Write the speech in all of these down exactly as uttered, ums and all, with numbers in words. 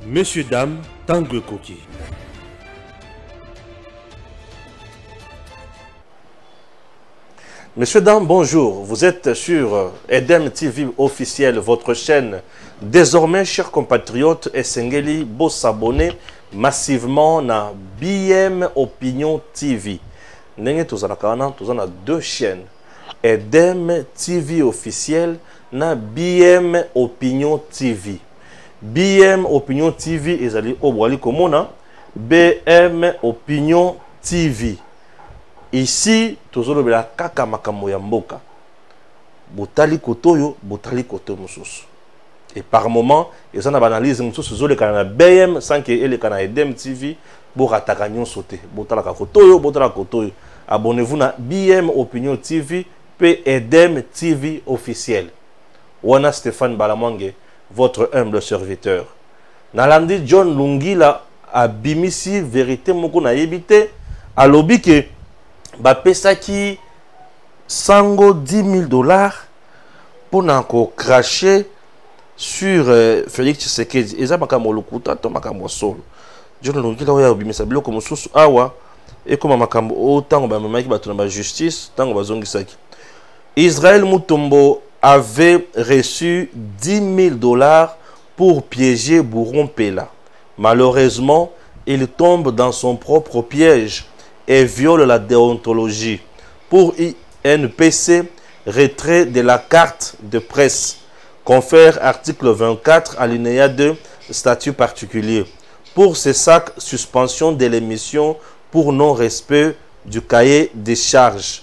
Messieurs, dames, Tangue Koki. Messieurs, dames, bonjour. Vous êtes sur Edem T V officiel, votre chaîne. Désormais, chers compatriotes, Essengeli, beau s'abonner massivement à B M Opinion T V. Nous avons deux chaînes. Edem T V officiel na B M Opinion T V. B M Opinion T V est allé au Boali Komona. B M Opinion T V. Ici, toujours la kaka makambo ya mboka. Botali kotoyo, botali koto mususu. Et par moment, ils ont analyse mususu zo le kana B M sans que ele kana Edem T V bo rataka nyon sauté. Botala kotoyo, botala kotoyo. Abonnez-vous na B M Opinion T V P Edem T V officiel. Wana Stéphane Balamwange, votre humble serviteur. Nalandi John Lungila a bimisi vérité moko na yebite a lobi ke ba pesaki sango dix mille dollars pour n'encore cracher sur euh, Félix Tshisekedi. Eza makambo lokuta to makambo solo. John Lungila oya bimisa biloko mosusu awa et comme makambo o tango ba mamaki ba tuna ba justice tango bazongisaki. Israël Mutombo avait reçu dix mille dollars pour piéger Bourron Pela. Malheureusement, il tombe dans son propre piège et viole la déontologie. Pour I N P C, retrait de la carte de presse. Confère article vingt-quatre, alinéa deux, statut particulier. Pour ces sacs, suspension de l'émission pour non-respect du cahier des charges.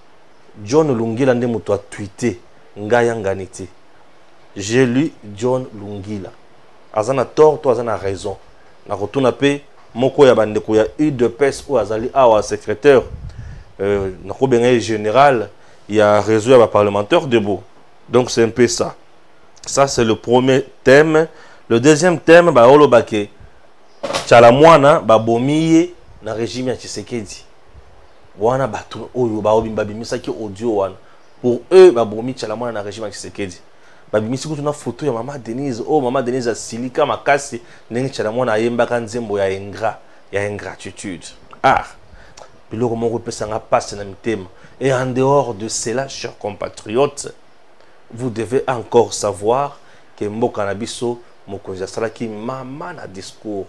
John Lungila Ndemuto a tweeté Ngaya Nganiti. J'ai lu John Lungila. Azana tort, toi azana raison. Na retourna pe moko ya bandeko ya U D P S ou azali awa secrétaire euh na ko benga général, il y a réseau ya parlementaire debout. Donc c'est un peu ça. Ça c'est le premier thème. Le deuxième thème ba olobake tchala mwana ba bomiye na régime ya Tshisekedi. Wana batu oyo ba obimba bimisaki audio wana. Pour eux, ba bomi tchala mwana na régime ya Tshisekedi. Ba bimisi kutu na photo ya maman Denise. Oh maman Denise a silika makasi ndenge tchala mwana ayemba kanzembo ya ingrat, ya ingratitude. Ah. Biloko moko pesanga passe na mitema. Et en dehors de cela, chers compatriotes, vous devez encore savoir que mboka na biso mokonzi asalaki mama na discours.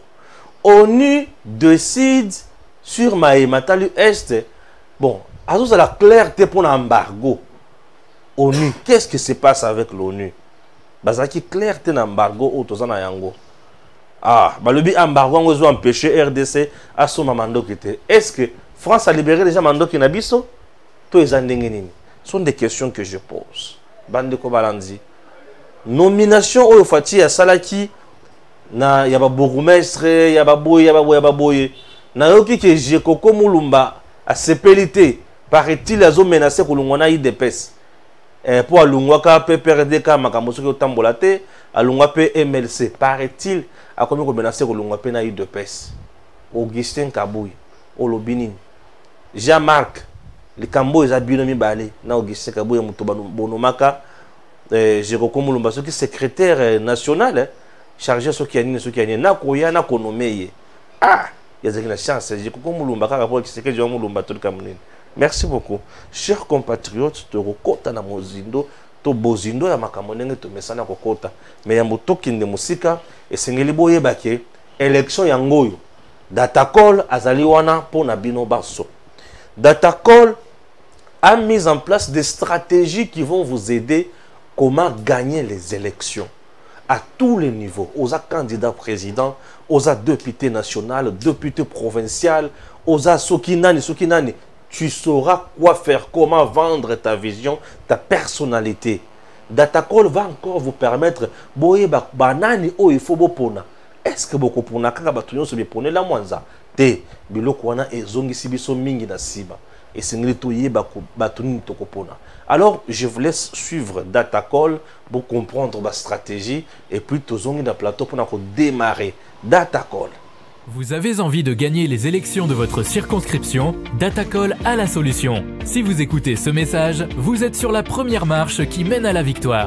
ONU décide sur Maïmatali Est. Bon, à tout ça la clarté pour l'embargo. ONU, qu'est-ce qui se passe avec l'ONU? Bazaki clarté l'embargo au Tozana Yango. Ah, bah le bi embargo on veut empêcher R D C à son mando qui était. Est-ce que France a libéré déjà mando qui n'abisso? Tous les andengeni. Ce sont des questions que je pose. Bande ko balandi. Nomination au Fati à Salaki na yaba bourgmestre, yaba boye, yaba boye, yaba boye. Na yoki que j'ai Koko Mulumba à sepelité. Paraît-il, ils ont menacé que l'on a eu des pèses. Pour Alungwaka, P P R D K, Makamoso, Tambolate, Alungwa M L C. Paraît-il, à combien qu'on menacé que l'on a eu des pèses. Augustin Kabouy, Olobinin. Jean-Marc, les Cambo, ils ont binomi balé. Na Augustin Kabouy, Bonomaka, j'ai Mulumba, qui est secrétaire national, chargé de ce qui est ce qui est na koya na konomeye. Ah, il y a une chance. J'ai Mulumba, qui est secrétaire Mulumba, tout le Cameroun. Merci beaucoup. Chers compatriotes, te rokota na mozindo, to bozindo ya makamonenge to mesana kokota. Mais ya motoki de musika, et sengeli boye bake, élection ya ngoyo. Datacol azali wana po na bino baso. Datacol a mis en place des stratégies qui vont vous aider comment gagner les élections. À tous les niveaux, aux candidats présidents, aux députés nationaux, députés provinciaux, aux sokinani, sokinani. Tu sauras quoi faire, comment vendre ta vision, ta personnalité. Datacol va encore vous permettre boye banani o il faut bopona. Est-ce que beaucoup pona kaka batunyo se bepone la mwanza te biloko wana ezongi sibiso mingi na siba et singli to yeba batuni tokopona. Alors je vous laisse suivre Datacol pour comprendre ma stratégie et puis tozongi na plateau pour démarrer Datacol. Vous avez envie de gagner les élections de votre circonscription? Datacol a la solution. Si vous écoutez ce message, vous êtes sur la première marche qui mène à la victoire.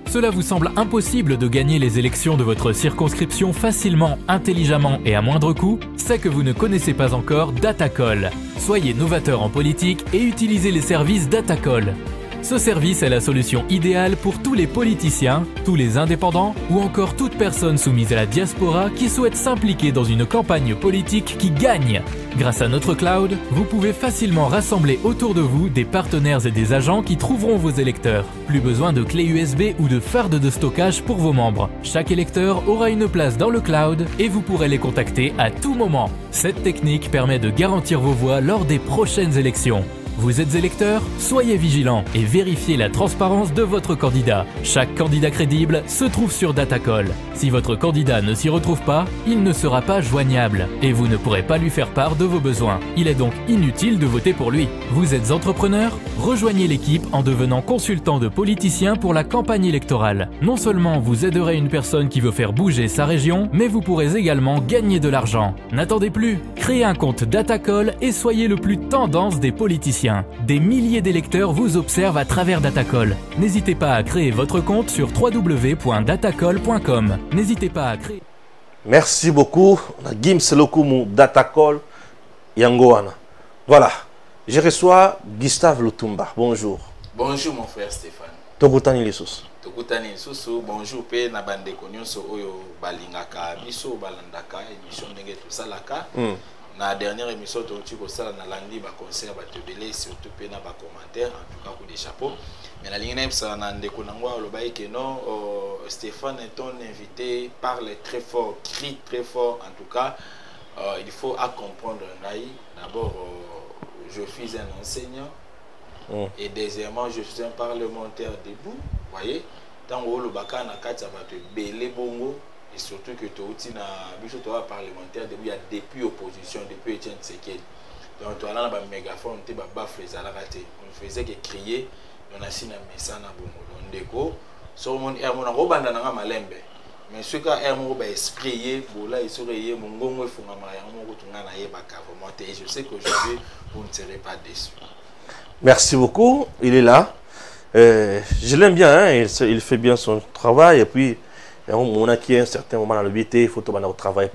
Cela vous semble impossible de gagner les élections de votre circonscription facilement, intelligemment et à moindre coût? C'est que vous ne connaissez pas encore Datacall. Soyez novateur en politique et utilisez les services Datacall. Ce service est la solution idéale pour tous les politiciens, tous les indépendants ou encore toute personne soumise à la diaspora qui souhaite s'impliquer dans une campagne politique qui gagne. Grâce à notre cloud, vous pouvez facilement rassembler autour de vous des partenaires et des agents qui trouveront vos électeurs. Plus besoin de clés U S B ou de fardes de stockage pour vos membres. Chaque électeur aura une place dans le cloud et vous pourrez les contacter à tout moment. Cette technique permet de garantir vos voix lors des prochaines élections. Vous êtes électeur? Soyez vigilant et vérifiez la transparence de votre candidat. Chaque candidat crédible se trouve sur Datacall. Si votre candidat ne s'y retrouve pas, il ne sera pas joignable et vous ne pourrez pas lui faire part de vos besoins. Il est donc inutile de voter pour lui. Vous êtes entrepreneur? Rejoignez l'équipe en devenant consultant de politicien pour la campagne électorale. Non seulement vous aiderez une personne qui veut faire bouger sa région, mais vous pourrez également gagner de l'argent. N'attendez plus, créez un compte Datacall et soyez le plus tendance des politiciens. Des milliers d'électeurs vous observent à travers Datacall. N'hésitez pas à créer votre compte sur w w w point datacall point com. N'hésitez pas à créer... Merci beaucoup. Gims Lokumu Datacall Yangoana. Voilà. Je reçois Gustave Lutumba. Bonjour. Bonjour mon frère Stéphane. Tokutani Lissus. Tokutani Lissus. Bonjour pe na bande konyoso oyo balingaka biso balandaka émission ndenge tout ça laka. Mm. Na dernière émission tu ko sala na landi ba concert ba tebele surtout pe na ba commentaire en tout cas coup de chapeau. Mais la ligne ça na ndeko nangwa lobaye que non Stéphane est ton invité, parle très fort, crie très fort en tout cas. Euh, il faut à comprendre naï. D'abord euh, je suis un enseignant. Mm. Et deuxièmement, je suis un parlementaire debout, vous voyez. Tant que le baka na kati va te belé bongo et surtout que tu aussi na biso toi parlementaire debout, il y a depuis opposition, depuis Etienne Tshisekedi. Donc toi là na ba mégaphone te ba bafle za la raté. On faisait que crier, on a sina message na bongo. Donc déco, sur mon air mon robanda na malembe. Mais ce cas air mon ba esprit bola et sourire mon gongo fungama ya mon kutunga na yeba ka vraiment et je sais qu'aujourd'hui vous ne serez pas déçus. Merci beaucoup, il est là. Euh, je l'aime bien, hein? il, il fait bien son travail. Et puis, on a qui à un certain moment dans le B T, il faut au travail.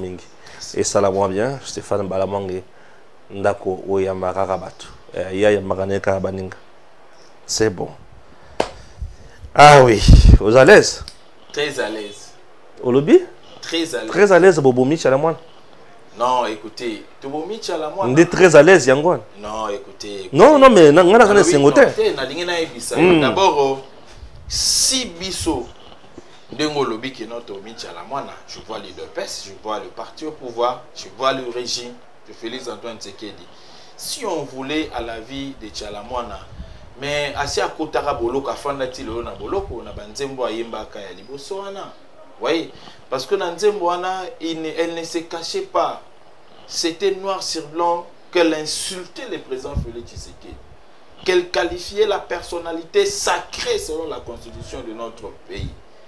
Et ça la voit bien. Stéphane Balamangue, Ndako, Oyamara Rabatu, Yayamara Karabaninga. C'est bon. Ah oui, vous à l'aise? Très à l'aise. Au lobby? Très à l'aise. Très à l'aise, Bobomi Chalamoine. Non, écoutez, tu vas me dire moi. On est très à l'aise, Yangon. Non, écoutez. Non, non, mais on a un singoté. D'abord, si Bisso, Dengo Lobby qui est notre Michalamoine, je vois les deux P E S, je vois le parti au pouvoir, je vois le régime de Félix Antoine Tshisekedi. Si on voulait à la vie de Tchalamoine, mais assez à Kotara Boloko, à Fandatilo, na Boloko, na Banzembo Ayemba Kaya Libosoana. Voyez, parce que dans Nzemboana, elle ne se cachait pas. C'était noir sur blanc qu'elle insultait le président Félix Tshisekedi. Qu'elle qualifiait la personnalité sacrée selon la constitution de notre pays.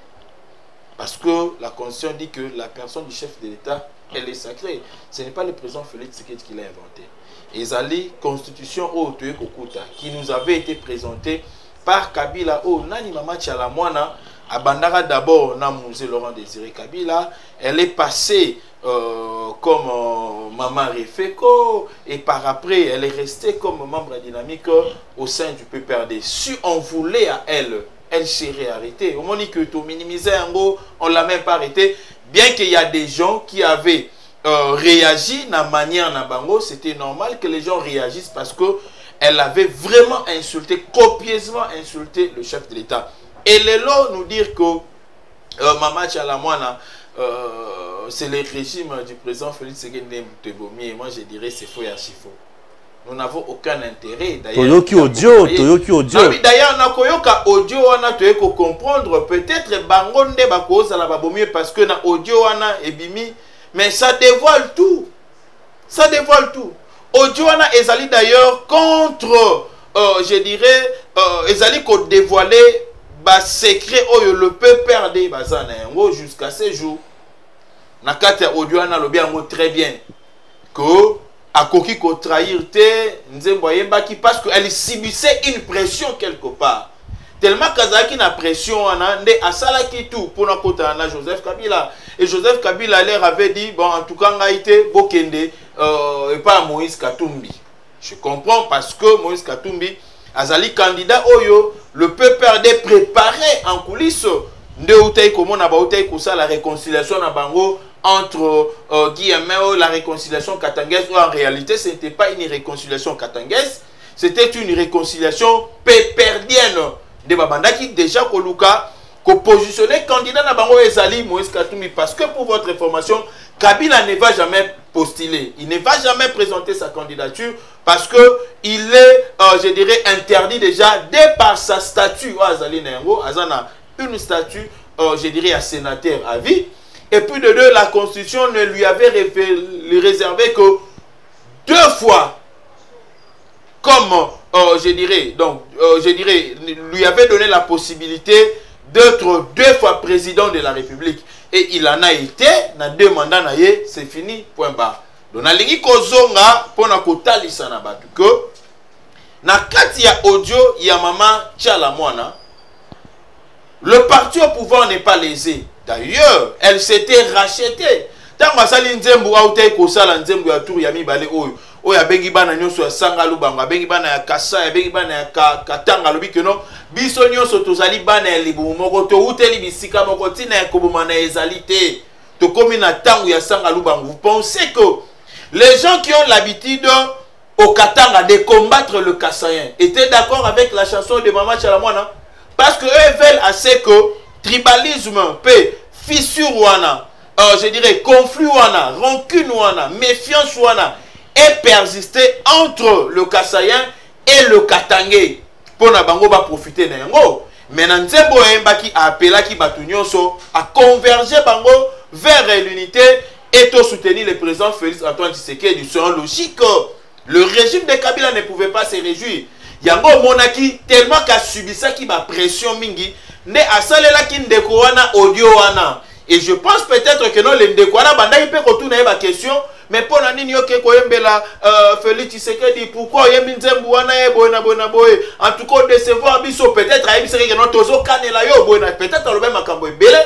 Parce que la constitution dit que la personne du chef de l'État, elle est sacrée. Ce n'est pas le président Félix Tshisekedi qui l'a inventé. Et Zali, constitution Otoe Kokuta, qui nous avait été présentée par Kabila O Nani Mama Tchalamwana. À Bandara d'abord, na Musée Laurent Désiré Kabila, elle est passée euh, comme euh, Maman Refeko et par après, elle est restée comme membre dynamique au sein du P P R D. Si on voulait à elle, elle serait arrêtée. Au moment que tout minimisait un mot, on l'a même pas arrêtée. Bien qu'il y a des gens qui avaient euh, réagi de la manière Nabango, c'était normal que les gens réagissent parce que elle avait vraiment insulté, copieusement insulté le chef de l'État. Et les lots nous dire que euh, Mama Tchalamwana, euh, c'est le régime du président Félix Tshisekedi Tebomi. Et moi, je dirais c'est faux et archi faux. Nous n'avons aucun intérêt. Toyoki audio, Toyoki audio. D'ailleurs, on a koyoka audio, on a tué qu'on comprendre. Peut-être Bangonde Bako, ça va mieux parce que na audio, on a ebimi. Mais ça dévoile tout. Ça dévoile tout. Audio, on a ezali d'ailleurs contre, euh, je dirais, euh, ezali qu'on dévoilait. Bah, secret oyo le peut perdre bazana yango jusqu'à ce jour nakata audio ana lobi yango très bien que akoki ko trahir te Nzembo Yemba qui parce que elle subissait une pression quelque part tellement kazaki na pression ana nde asala ki tout pour na kota na Joseph Kabila et Joseph Kabila leur avait dit bon en tout cas ngaite bokende euh, et pas Moïse Katumbi. Je comprends parce que Moïse Katumbi azali candidat oyo le P P R D préparé en coulisses nde utay comment na ba utay ko ça la réconciliation na bango entre euh, Guillemot la réconciliation katangaise ou en réalité ce n'était pas une réconciliation katangaise, c'était une réconciliation péperdienne de babandaki déjà koluka ko positionner candidat na bango ezali Moïse Katumbi parce que pour votre information Kabila ne va jamais postuler, il ne va jamais présenter sa candidature parce que il est euh, je dirais interdit déjà de par sa statut azali nengo azana une statue euh, je dirais à sénateur à vie. Et puis de deux, la Constitution ne lui avait réservé que deux fois, comme euh, je dirais, donc euh, je dirais, lui avait donné la possibilité d'être deux fois président de la République. Et il en a été, dans deux mandats, c'est fini, point barre. Donc, na lingi kozonga, pour na kotalisa na batu que, na kati ya audio, il y a maman Tchala Mwana, le parti au pouvoir n'est pas lésé. D'ailleurs, elle s'était rachetée. Tant que ça, l'Inzembu a été kosala Nzembu ya tour yami balé oyo. Oya bengi bana nyoso ya sangalu banga, bengi bana ya kasa, ya bengi bana ya katanga lobi keno. Biso nyoso tozali bana ya libu moko to uteli bisika moko tina ya koboma na ezalité. To komi na tangu ya sangalu banga. Vous pensez que les gens qui ont l'habitude au Katanga de combattre le Kassayen étaient d'accord avec la chanson de Maman Tchala Mwana? Parce que eux veulent assez que tribalisme, paix, fissure wana, euh, je dirais conflit wana, rancune wana, méfiance wana, et persister entre le Kassayen et le Katangé. Pour na bango ba profiter na yango. Mais Nzembo Mbaki a appelé ki batu nyonso à converger bango vers l'unité et to soutenir le président Félix Antoine Tshisekedi. Selon logique, le régime de Kabila ne pouvait pas se réjouir. Yango monaki tellement qu'a subi ça qui ba pression mingi. Ne asalela ki ndeko wana audio wana. Et je pense peut-être que non le ndeko wana banda il peut retourner ma question mais pour nani yoke ko yembela euh, Félix Tshisekedi pourquoi yembi Nzembu wana e boy na boy na boy en tout cas décevoir biso peut-être ayebi seke que non tozo kanela yo boy na peut-être le même makambo ebele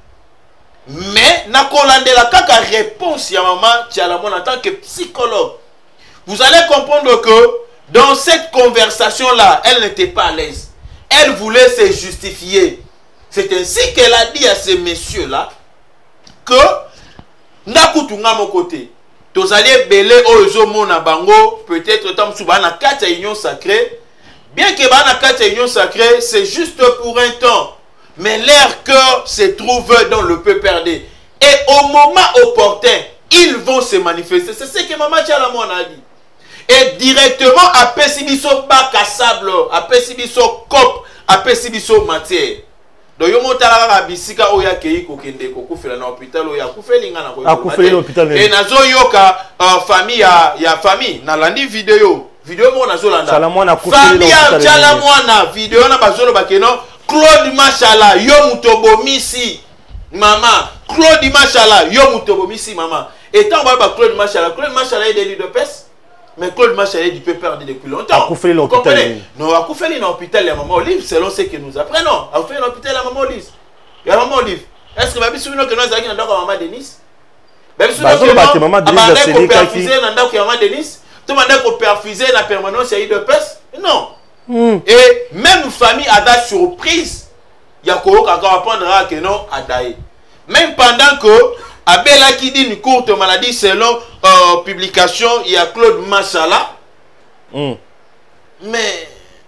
mais na kolandela kaka réponse ya maman Tchala Mwana en tant que psychologue. Vous allez comprendre que dans cette conversation là elle n'était pas à l'aise. Elle voulait se justifier. C'est ainsi qu'elle a dit à ces messieurs-là que Nakutunga mon côté. Tozali belé ozo mona bango peut-être tam suba na kati union sacrée. Bien que ba na kati union sacrée, c'est juste pour un temps. Mais leur cœur se trouve dans le P P R D. Et au moment opportun, ils vont se manifester. C'est ce que Maman Tchala Mwana a dit. Et directement à Pessibiso bac à sable, à Pessibiso cop, à Pessibiso matière. Donc yo motala ka bisika oya kei ko kende ko kufela na hôpital oya kufeli nga na ko. Ah kufeli na hôpital. Et nazo yoka uh, famille ya ya famille na landi vidéo. Vidéo mo nazo landa. Tchala Mwana kufeli na hôpital. Famille Tchala Mwana vidéo na bazolo bakeno Claude Machala yo mutobomisi. Maman, Claude Machala yo mutobomisi maman. Et tant ba Claude Machala, Claude Machala est délit de peste. Mais Claude Machala est du P P R D depuis longtemps. Akoufeli l'hôpital. Non, Akoufeli l'hôpital, la maman Olive, selon ce que nous apprenons. Akoufeli l'hôpital, la maman Olive. La maman Olive. Est-ce que Babi Souvino que nous avons dit dans maman Denis? Babi Souvino que nous avons perfusé dans maman Denis? Tout le monde a perfusé la permanence à de peste? Non. Mm. Et même famille a da surprise. Il y a quoi qu'on apprendra que non a daé. Même pendant que Abela qui dit une courte maladie selon euh, publication, il y a Claude Machala. Mm. Mais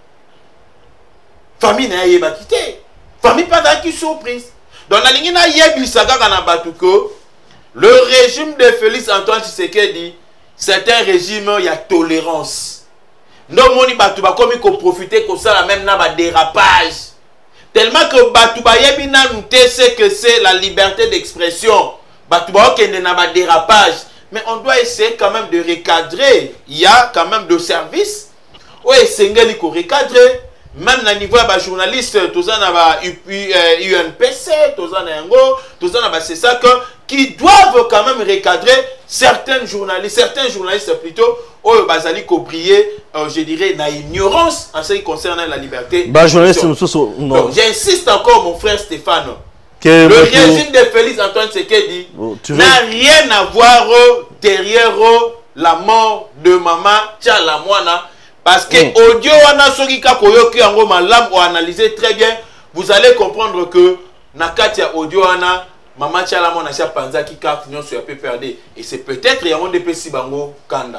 famille n'a pas quitté. Famille pas d'acquis surprise. Donc la ligne n'a pas saga kanabatuko. Le régime de Félix Antoine Tshisekedi, c'est un régime il y a tolérance. Non moni batuba comme il faut profiter comme ça la même n'a pas dérapage. Tellement que batuba yebi na nous c'est que c'est la liberté d'expression. Batuba qui n'a pas dérapage. Mais on doit essayer quand même de recadrer. Il y a quand même de services. Oui, c'est un peu recadrer. Même au niveau des journalistes, tous en a U N P C, tous en a un go, tous en a c'est ça que qui doivent quand même recadrer certains journalistes, certains journalistes plutôt, oh, bazali cobrier, euh, je dirais, na ignorance en ce qui concerne la liberté. Bah, journaliste, non. J'insiste encore, mon frère Stéphane. Que le régime de Félix Antoine Tshisekedi oh, n'a rien à voir derrière la mort de maman Tchala Mwana. Parce que mm. audio wana soki ka koyoki yango malam ou analyser très bien, vous allez comprendre que nakati ya audio wana maman Tchala Mwana sia panzaki carte nyon sur P P R D et c'est peut-être yango de pesi bango kanda.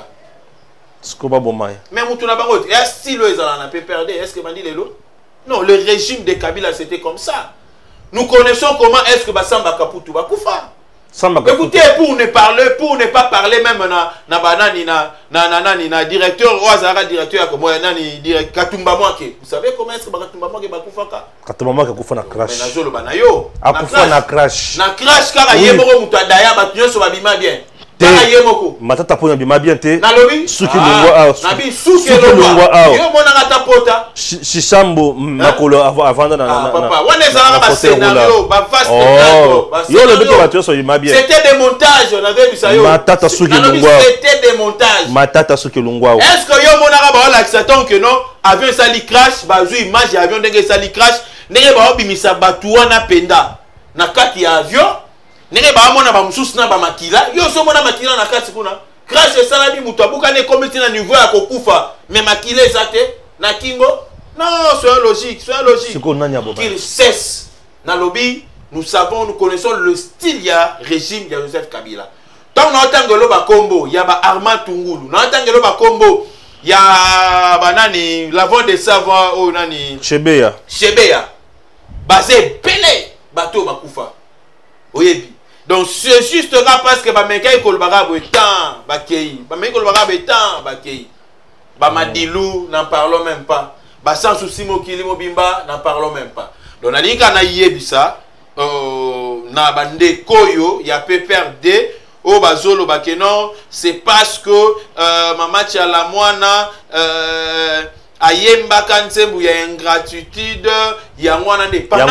Skoba bomay. Mais mutuna bango est-ce si le ezala na P P R D est-ce que bandi lelo? Non, le régime de Kabila c'était comme ça. Nous connaissons comment est-ce que Bassamba Kaputu va koufa. Écoutez, pour ne parler, pour ne pas parler même na na banani na na na na na directeur ou azara directeur comme moi nani direct Katumba Mwake. Vous savez comment est-ce que Katumba Mwake va koufa ka? Katumba Mwake koufa na crash. Mais na zolo banayo. A koufa na crash. Na crash kaka yemoko mutu adaya batunyo so babima bien. Kaka yemoko. Matata pona bima bien te. Na lobi? Suki lungwa a. Nabi suki lungwa a. Yo mona ngata pota. Shishambo makolo avant na na. Papa, on est dans un scénario, ba vaste plateau. Yo le but batunyo so bima bien. C'était des montages, on avait vu ça yo. Matata suki lungwa. C'était des montages. Matata suki lungwa. Est-ce que yo mona ba la xaton que non? Avion sali crash, ba zu image avion ndenge sali crash, ndenge ba obimisa batu wana penda. Na kati ya avion, ndenge ba mona ba mususu na ba makila, yo so mona makila na kati kuna. Crash esala bi mutu abuka ne komiti na niveau ya kokufa, mais makila ezate na kingo. Non, soyons logique, soyons logique. Qu'il cesse. Dans le lobby, nous savons, nous connaissons le style y a régime de Joseph Kabila. Tant qu'on entend que l'on combo, il y a Armand Tungulu. On entend que l'on combo, il y a banani, l'avant des savants, oh nani. Chebeya. Chebeya. Basé Pelé, bateau Bakoufa. Oyebi. Donc c'est juste là parce que Bameka et Kolbara Betan, Bakei. Bameka Kolbara Betan, Bakei. Bamadilou, n'en parlons même pas. Sans souci, Mokili Mobimba, n'en parlons même pas. Donc, on a dit qu'on a eu ça. Na bande koyo, il y a P P R D. Au bazolo bakeno, c'est parce que Maman Tchala Mwana ayemba kansembu ya ingratitude, il y a mwana de pas.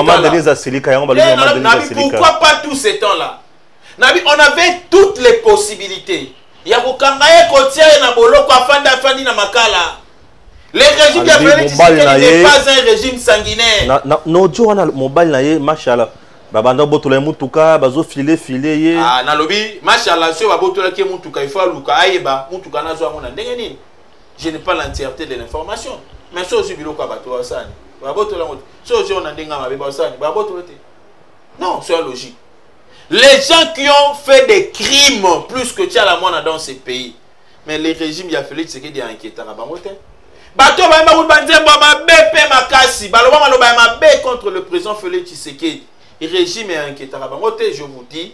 Pourquoi pas tous ces temps-là? On avait toutes les possibilités. Il y a Kokangaye Kotia na boloko afanda afandi na makala. Le régime de Félix Tshisekedi n'est pas un régime sanguinaire. Non, tu vois, mobile naie, machallah. Babanda botole mutuka, bazo filer filer ye. Ah, na lobby, machallah, sur babotole qui mutuka, il faut luka aïba, mutuka na zo amona ndengeni. Je n'ai pas l'entièreté de l'information. Mais ça aussi bilo kwa bato wasani. Babotole mutu. Ça aussi on a ndenga mabe wasani. Babotole te. Non, c'est logique. Les gens qui ont fait des crimes plus que Tchala Mwana dans ces pays. Mais les régimes de Félix Tshisekedi a inquiété à Bangote. Bato ba ma banzembo ba bepe makasi baloba maloba ma be contre le président Félix Tshisekedi. Le régime est inquiétant à Bangote, je vous dis.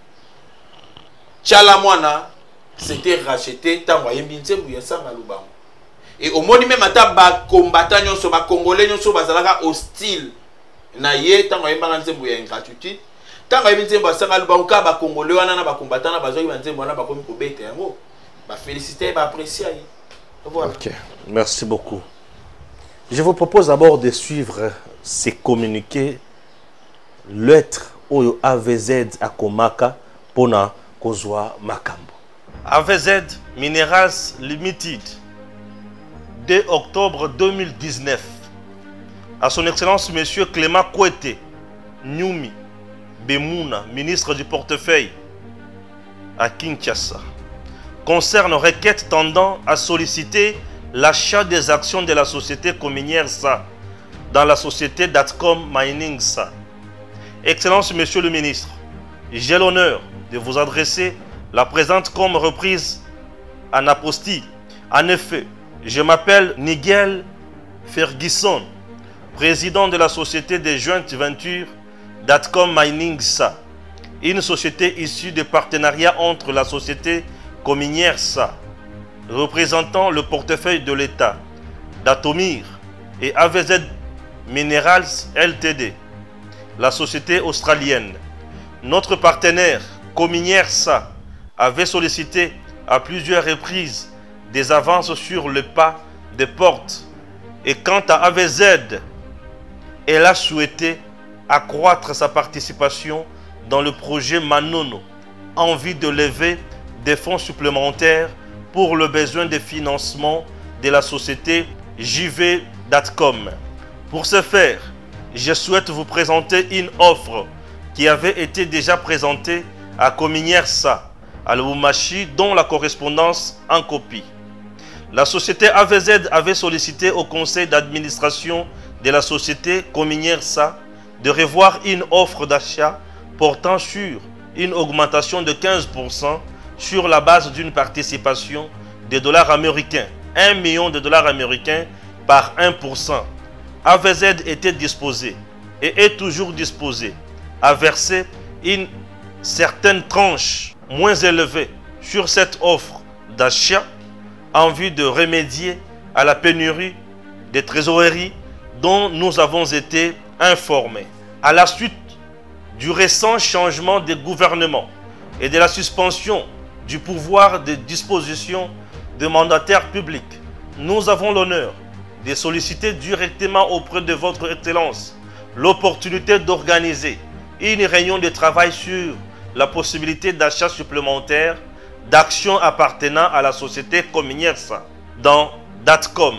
Tchala Mwana c'était racheté tango yembinzembo ya sanga lubango. Et au monde même ata ba combattant nyonso ba congolais nyonso bazalaka hostile. Na ye tango yembanga nzembo ya ingratitude. Tango yembinzembo ya sanga lubango ka ba congolais wana na ba combattant na bazo yembinzembo wana ba komi ko bete yango. Ba féliciter ba apprécier. Voilà. Ok, merci beaucoup. Je vous propose d'abord de suivre ces communiqués, lettre au A V Z à Komaka pour na Kozwa Makambo. A V Z Minerals Limited, deux octobre deux mille dix-neuf. À son Excellence Monsieur Clément Kouete Nyumi Bemouna, ministre du portefeuille à Kinshasa. Concerne requête tendant à solliciter l'achat des actions de la société communière S A dans la société Datcom Mining S A. Excellence Monsieur le Ministre, j'ai l'honneur de vous adresser la présente comme reprise en apostille. En effet, je m'appelle Nigel Ferguson, président de la société des joint ventures Datcom Mining S A, une société issue de partenariat entre la société communière S A, représentant le portefeuille de l'État, Datomir et A V Z Minerals L T D, la société australienne. Notre partenaire communière S A avait sollicité à plusieurs reprises des avances sur le pas des portes. Et quant à A V Z, elle a souhaité accroître sa participation dans le projet Manono en vue de lever des fonds supplémentaires pour le besoin de financement de la société J V Datcom. Pour ce faire, je souhaite vous présenter une offre qui avait été déjà présentée à Cominière-Sa, à Lubumbashi, dont la correspondance en copie. La société A V Z avait sollicité au conseil d'administration de la société Cominière-Sa de revoir une offre d'achat portant sur une augmentation de quinze pour cent sur la base d'une participation de dollars américains, un million de dollars américains par un pour cent. A V Z était disposé et est toujours disposé à verser une certaine tranche moins élevée sur cette offre d'achat en vue de remédier à la pénurie des trésoreries dont nous avons été informés. À la suite du récent changement de gouvernement et de la suspension du pouvoir de disposition de mandataires publics, nous avons l'honneur de solliciter directement auprès de votre Excellence l'opportunité d'organiser une réunion de travail sur la possibilité d'achat supplémentaire d'actions appartenant à la société Cominière-Sa dans Datcom.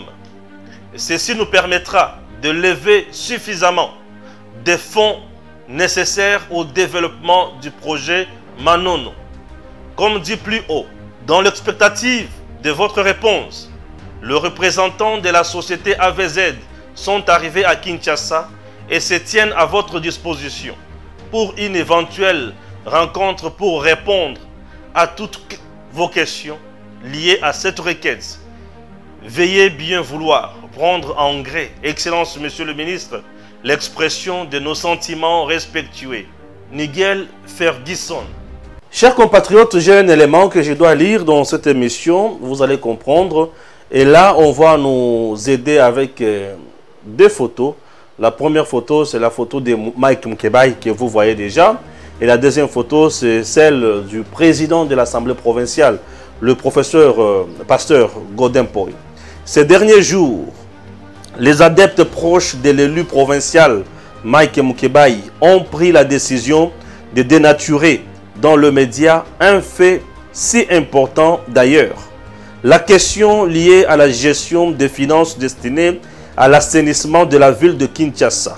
Ceci nous permettra de lever suffisamment des fonds nécessaires au développement du projet Manono. Comme dit plus haut, dans l'expectative de votre réponse, le représentant de la société A V Z sont arrivés à Kinshasa et se tiennent à votre disposition pour une éventuelle rencontre pour répondre à toutes vos questions liées à cette requête. Veuillez bien vouloir prendre en gré, Excellence Monsieur le Ministre, l'expression de nos sentiments respectueux. Nigel Ferguson. Chers compatriotes, j'ai un élément que je dois lire dans cette émission, vous allez comprendre. Et là, on va nous aider avec euh, deux photos. La première photo, c'est la photo de Mike Mukebai que vous voyez déjà. Et la deuxième photo, c'est celle du président de l'Assemblée provinciale, le professeur euh, pasteur Godin Poy. Ces derniers jours, les adeptes proches de l'élu provincial Mike Mukebai ont pris la décision de dénaturer dans le média un fait si important d'ailleurs. La question liée à la gestion des finances destinées à l'assainissement de la ville de Kinshasa.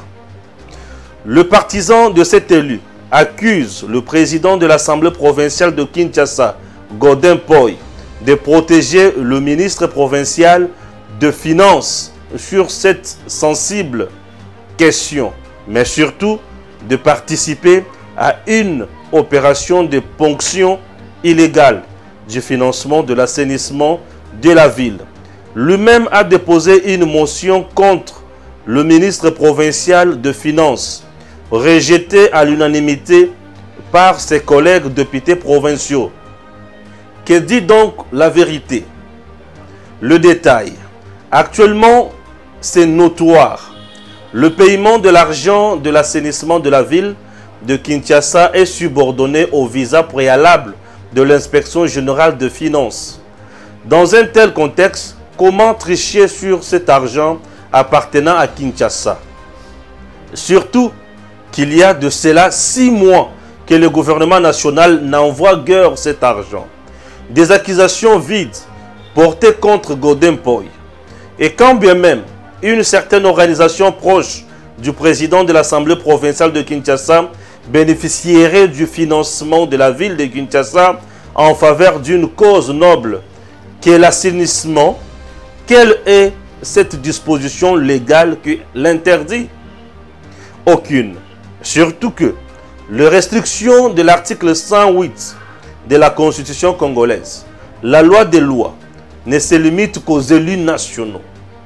Le partisan de cet élu accuse le président de l'Assemblée provinciale de Kinshasa, Godin Poy, de protéger le ministre provincial de Finances sur cette sensible question, mais surtout de participer à une opération de ponction illégale du financement de l'assainissement de la ville. Lui-même a déposé une motion contre le ministre provincial de Finances, rejetée à l'unanimité par ses collègues députés provinciaux. Que dit donc la vérité? Le détail. Actuellement, c'est notoire. Le paiement de l'argent de l'assainissement de la ville de Kinshasa est subordonné au visa préalable de l'inspection générale de finances. Dans un tel contexte, comment tricher sur cet argent appartenant à Kinshasa? Surtout qu'il y a de cela six mois que le gouvernement national n'envoie guère cet argent. Des accusations vides portées contre Godin Poy. Et quand bien même une certaine organisation proche du président de l'Assemblée provinciale de Kinshasa bénéficierait du financement de la ville de Kinshasa en faveur d'une cause noble qu'est l'assainissement, quelle est cette disposition légale qui l'interdit? Aucune. Surtout que les restrictions de l'article cent huit de la Constitution congolaise, la loi des lois, ne se limite qu'aux élus nationaux.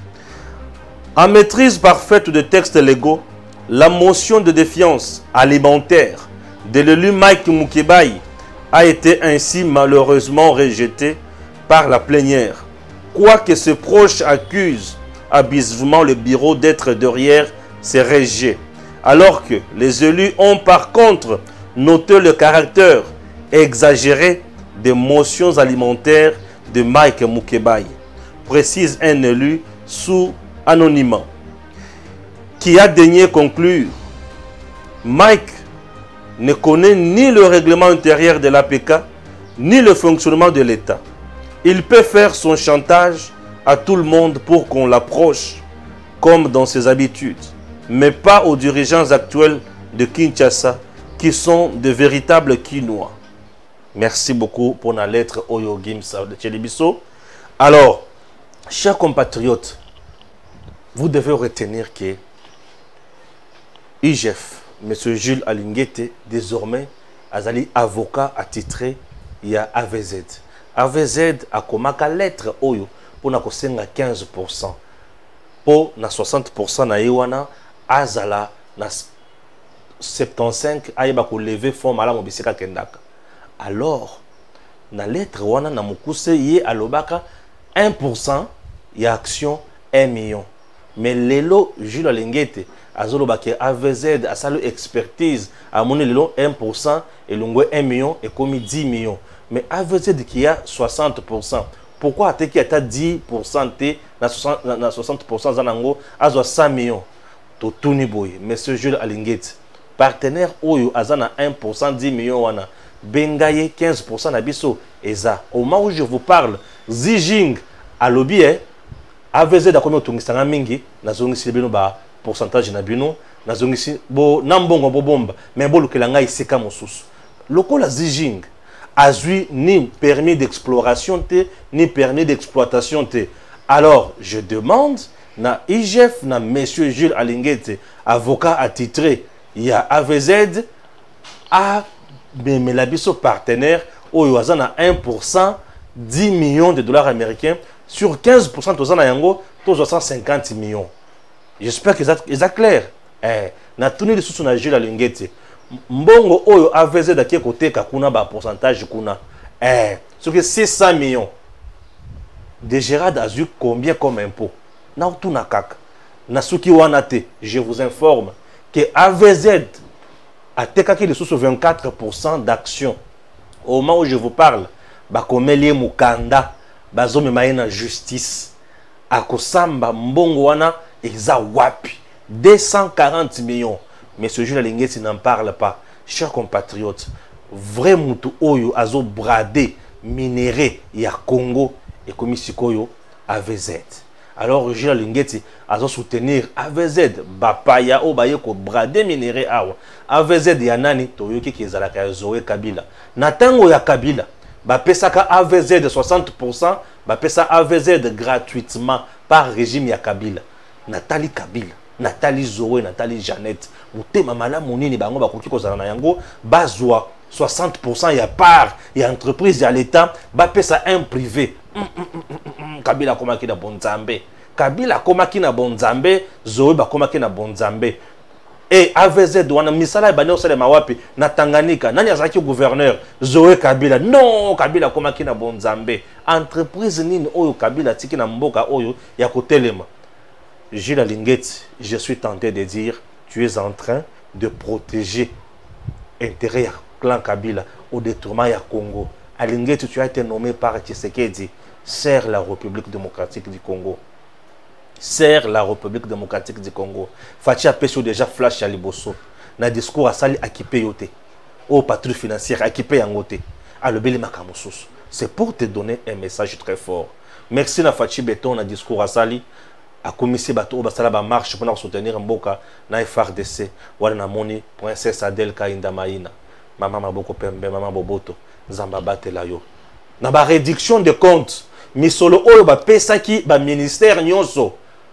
En maîtrise parfaite de textes légaux, la motion de défiance alimentaire de l'élu Mike Mukebai a été ainsi malheureusement rejetée par la plénière, quoique ses proches accusent abusivement le bureau d'être derrière ces rejets, alors que les élus ont par contre noté le caractère exagéré des motions alimentaires de Mike Mukebai, précise un élu sous anonymat, qui a daigné conclure. Mike ne connaît ni le règlement intérieur de l'A P K, ni le fonctionnement de l'État. Il peut faire son chantage à tout le monde pour qu'on l'approche comme dans ses habitudes, mais pas aux dirigeants actuels de Kinshasa qui sont de véritables Quinois. Merci beaucoup pour la lettre Oyo Gimsa de Tchelibiso. Alors, chers compatriotes, vous devez retenir que I G F, M. Jules Alinguete, désormais, azali avocat attitré, il y a A V Z. A V Z a comme lettre Oyo pour na kosenga quinze pour cent. Pour na soixante pour cent na Iwana, azala na soixante-quinze ayeba ko lever fonds malamu bisika kendaka. Alors, na lettre wana na mukuse ye alobaka un pour cent ya action un million. Mais lelo Jules Alinguete azolobaka A V Z a salo expertise a moni lelo un pour cent et longwe un million et commis dix millions. Mais A V Z qui a soixante pour cent. Pourquoi a-t-il qui a dix pour cent na soixante pour cent zanango azo cent millions? To tuni boy, monsieur Jules Alinguete, partenaire oyo azana un pour cent dix millions wana. Bengaye quinze pour cent na biso eza. Au moment où je vous parle, Xi Jinping a lobby A V Z a komi otungisanga mingi na zongisi bino ba pourcentage na bino na zongisi bo nambongo bo bomba mais bo lukelanga iseka mosusu. Lokola Xi Jinping azui ni permis d'exploration te ni permis d'exploitation te. Alors je demande na I G F na monsieur Jules Alinguete, avocat attitré, il y a A V Z a mais la biso partenaire oyo azana un pour cent dix millions de dollars américains sur quinze pour cent tozana yango to cent cinquante millions. J'espère que c'est clair. Eh na tuni le sous na Jules Alinguete mbongo oyo A V Z daki côté kakuna ba pourcentage kuna eh ce que six cents millions de Gérard Azu combien comme impôt na tuna kaka na suki wana te. Je vous informe que A V Z a tekaki les sous vingt-quatre pour cent d'actions. Au moment où je vous parle, bakomelie mukanda, bazome maena justice. Akosamba mbongo wana eza wapi deux cent quarante millions. Monsieur Jules Alinguete n'en parle pas. Chers compatriotes, vrai mutu oyo azo bradé minéré ya Congo et comme sikoyo A V Z. Alors Jules Alinguete a soutenir A V Z bapaya o baye ko brade minéré awa. A V Z ya nani toyoki ki ezalaka ya Zoé Kabila. Na tango ya Kabila ba pesaka A V Z de soixante pour cent, ba pesa A V Z gratuitement par régime ya Kabila. Nathalie Kabila, Nathalie Zoé, Nathalie Jeannette, mutema mala monini bango bakoki kozala na yango bazwa soixante pour cent ya part ya entreprise ya l'état ba pesa un privé. Mm, mm, mm, mm, mm. Kabila komaki na bonzambe. Kabila komaki na bonzambe, Zoé ba komaki na bonzambe. Et A V Z wana misala bani osale mawapi na Tanganyika nani azaki gouverneur Zoé Kabila. Non, Kabila komaki na bonzambe. Entreprise nini oyo Kabila tiki na mboka oyo ya kotelema. Jules Alinguete, je suis tenté de dire tu es en train de protéger intérêt ya clan Kabila au détriment ya Congo. Alinguete, tu as été nommé par Tshisekedi, sert la République démocratique du Congo. Sert la République démocratique du Congo. Fachi a pêché déjà flash à Liboso. Na discours à sali akipé yote. Au patrouille financière akipé yangote. A le beli makamosus. C'est pour te donner un message très fort. Merci na Fachi Beton na discours à sali. A commissaire bateau basala ba marche pour soutenir Mboka na F R D C. Wala na moni princesse Adel Kainda Maïna. Maman Maboko Pembe, maman Boboto. Zamba batela yo. Na ba réduction de comptes. Misolo oyo ba pesa ki ba ministère nyonso.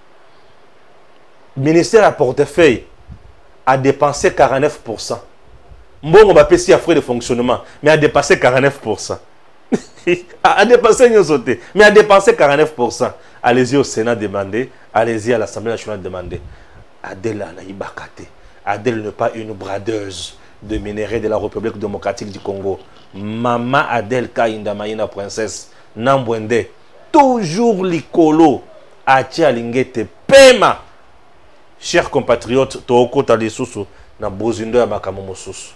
Ministère à portefeuille a dépensé quarante-neuf pour cent. Mbongo ba pesi à frais de fonctionnement, mais a dépassé quarante-neuf pour cent. A dépensé nyosote, mais a dépensé quarante-neuf pour cent. Allez-y au Sénat demander, allez-y à l'Assemblée nationale demander. Adèle Anaïbakate. Adèle n'est pas une bradeuse de minerais de la République démocratique du Congo. Maman Adèle Kainda Maïna princesse Nambwende. Toujours l'icolo. Atia Alinguete Pema. Chers compatriotes, Tooko Talisusu na bozindo ya makamomo susu.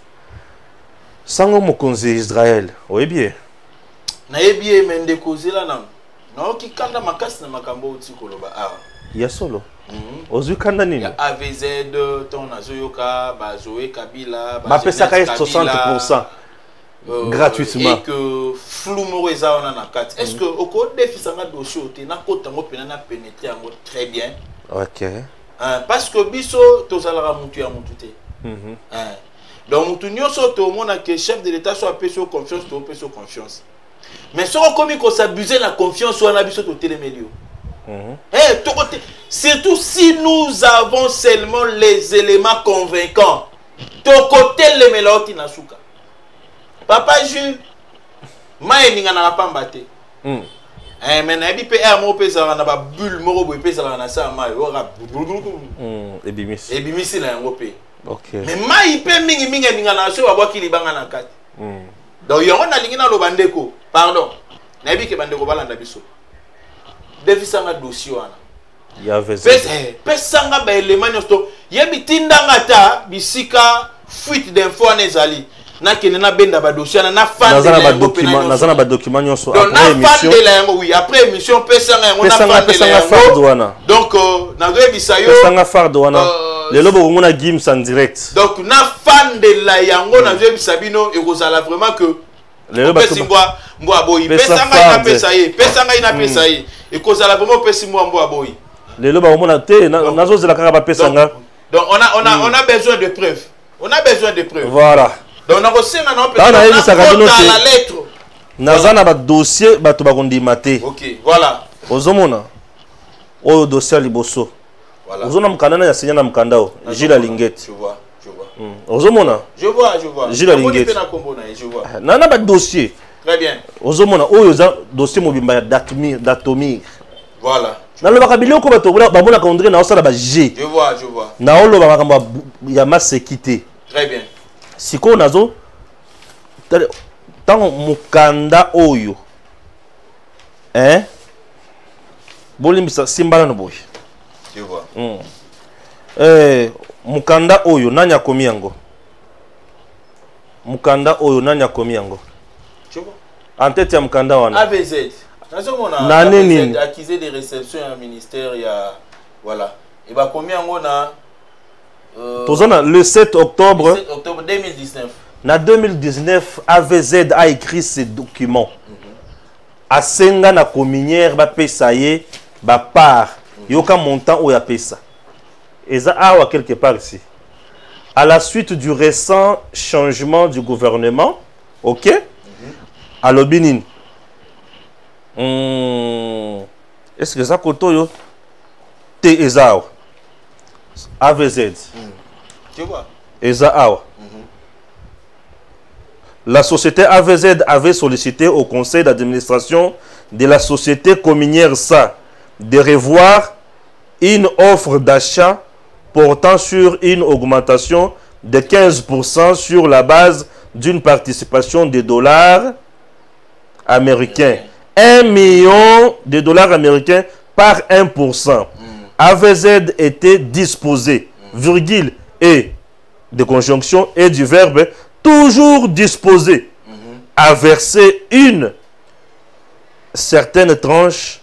Sango mokonzi Israël, oui bien. Na ebie mende kozela na. Na ki kanda makasi na makambo utikoloba a. Ya solo. Mhm. Ozu kanda nini? Ya A V Z ton azoyoka ba Zoé Kabila ba pesa ka soixante pour cent. euh, gratuitement et que flou moro eza wana na kati. Est-ce que oko defisanga dossier ote na kota ngo pena na pénétrer yango très bien. OK. Hein, parce que biso tozalaka mutu ya mutu te. Mhm. Hein. Donc mutu nyonso to mona que chef de l'état soit peso confiance to peso confiance. Mais si on commis qu'on s'abuse la confiance wana biso to télémédio. Mhm. Eh to côté surtout si nous avons seulement les éléments convaincants. To côté le meloti na suka. Papa Jules, maï ninga na pamba te. Hmm. Eh mais na bi pe air mo pe za na ba bulle moro bo pe za na sa maï o ra. Hmm, et bimis. Et bimis na yango pe. OK. Mais maï pe mingi mingi ninga na so ba ki libanga na kati. Hmm. Donc yango na lingi na lo bandeko. Pardon. Na bi ke bandeko balanda biso. Defisanga dossier wana. Ya vese. Pesa pesanga ba élément nyosto. Yebi tindanga ta bisika fuite d'info anezali. Na kene na benda ba dossier na fan de la document na zana ba document nyonso après émission de la oui après émission pesanga yango na fan de la donc na rebisa yo pesanga fardo wana le lobo ngona gims en direct donc na fan de la yango na rebisa bino e kozala vraiment que le lobo pesimboa mboa boyi pesanga ina pesa ye pesanga ina pesa ye e kozala vraiment pesimboa mboa boyi le lobo ngona te na zo zela kaka ba pesanga donc on a on a on a besoin de preuves on a besoin de preuves voilà. Donc, on a reçu un nom la lettre. Nazana ba dossier bato bakondi maté. OK, voilà. Ozomona. O dossier liboso. Voilà. Ozona mkanda na signé na mkandao. Gila Lingette. Je vois, je vois. Ozomona. Je vois, je vois. Gila Lingette. Je vois. Nana ba dossier. Très bien. Ozomona oyo za dossier mobimba datumir datomir. Voilà. Na lo bakabilo ko bato ba mona ka ondre na osala ba G. Je vois, je vois. Na olo ba makamba ya masekité. Très bien. Siko nazo tango mukanda oyo hein bolimbisa simbala no boy tu vois mm. eh mukanda oyo nanya komi yango mukanda oyo nanya komi yango tu vois en tête ya mukanda wana A V Z nazo mona nani accusé de réception au ministère ya voilà et ba komi yango na Euh, le sept octobre, sept octobre deux mille dix-neuf. En deux mille dix-neuf, A V Z a écrit ces documents. A Senga na communière ba pesaye ba part. Yoka montant ou ya pesa. Et ça a quelque part ici. À la suite du récent changement du gouvernement, OK? À l'Obinin. Hmm. Est-ce que ça koto yo te ezao? A V Z. Mm. Tu vois. Eza Awa. Mm-hmm. La société A V Z avait sollicité au conseil d'administration de la société communière S A de revoir une offre d'achat portant sur une augmentation de quinze pour cent sur la base d'une participation de dollars américains. un million de dollars américains par un pour cent. A V Z était disposé, virgule, et de conjonction et du verbe toujours disposé mm-hmm. à verser une certaine tranche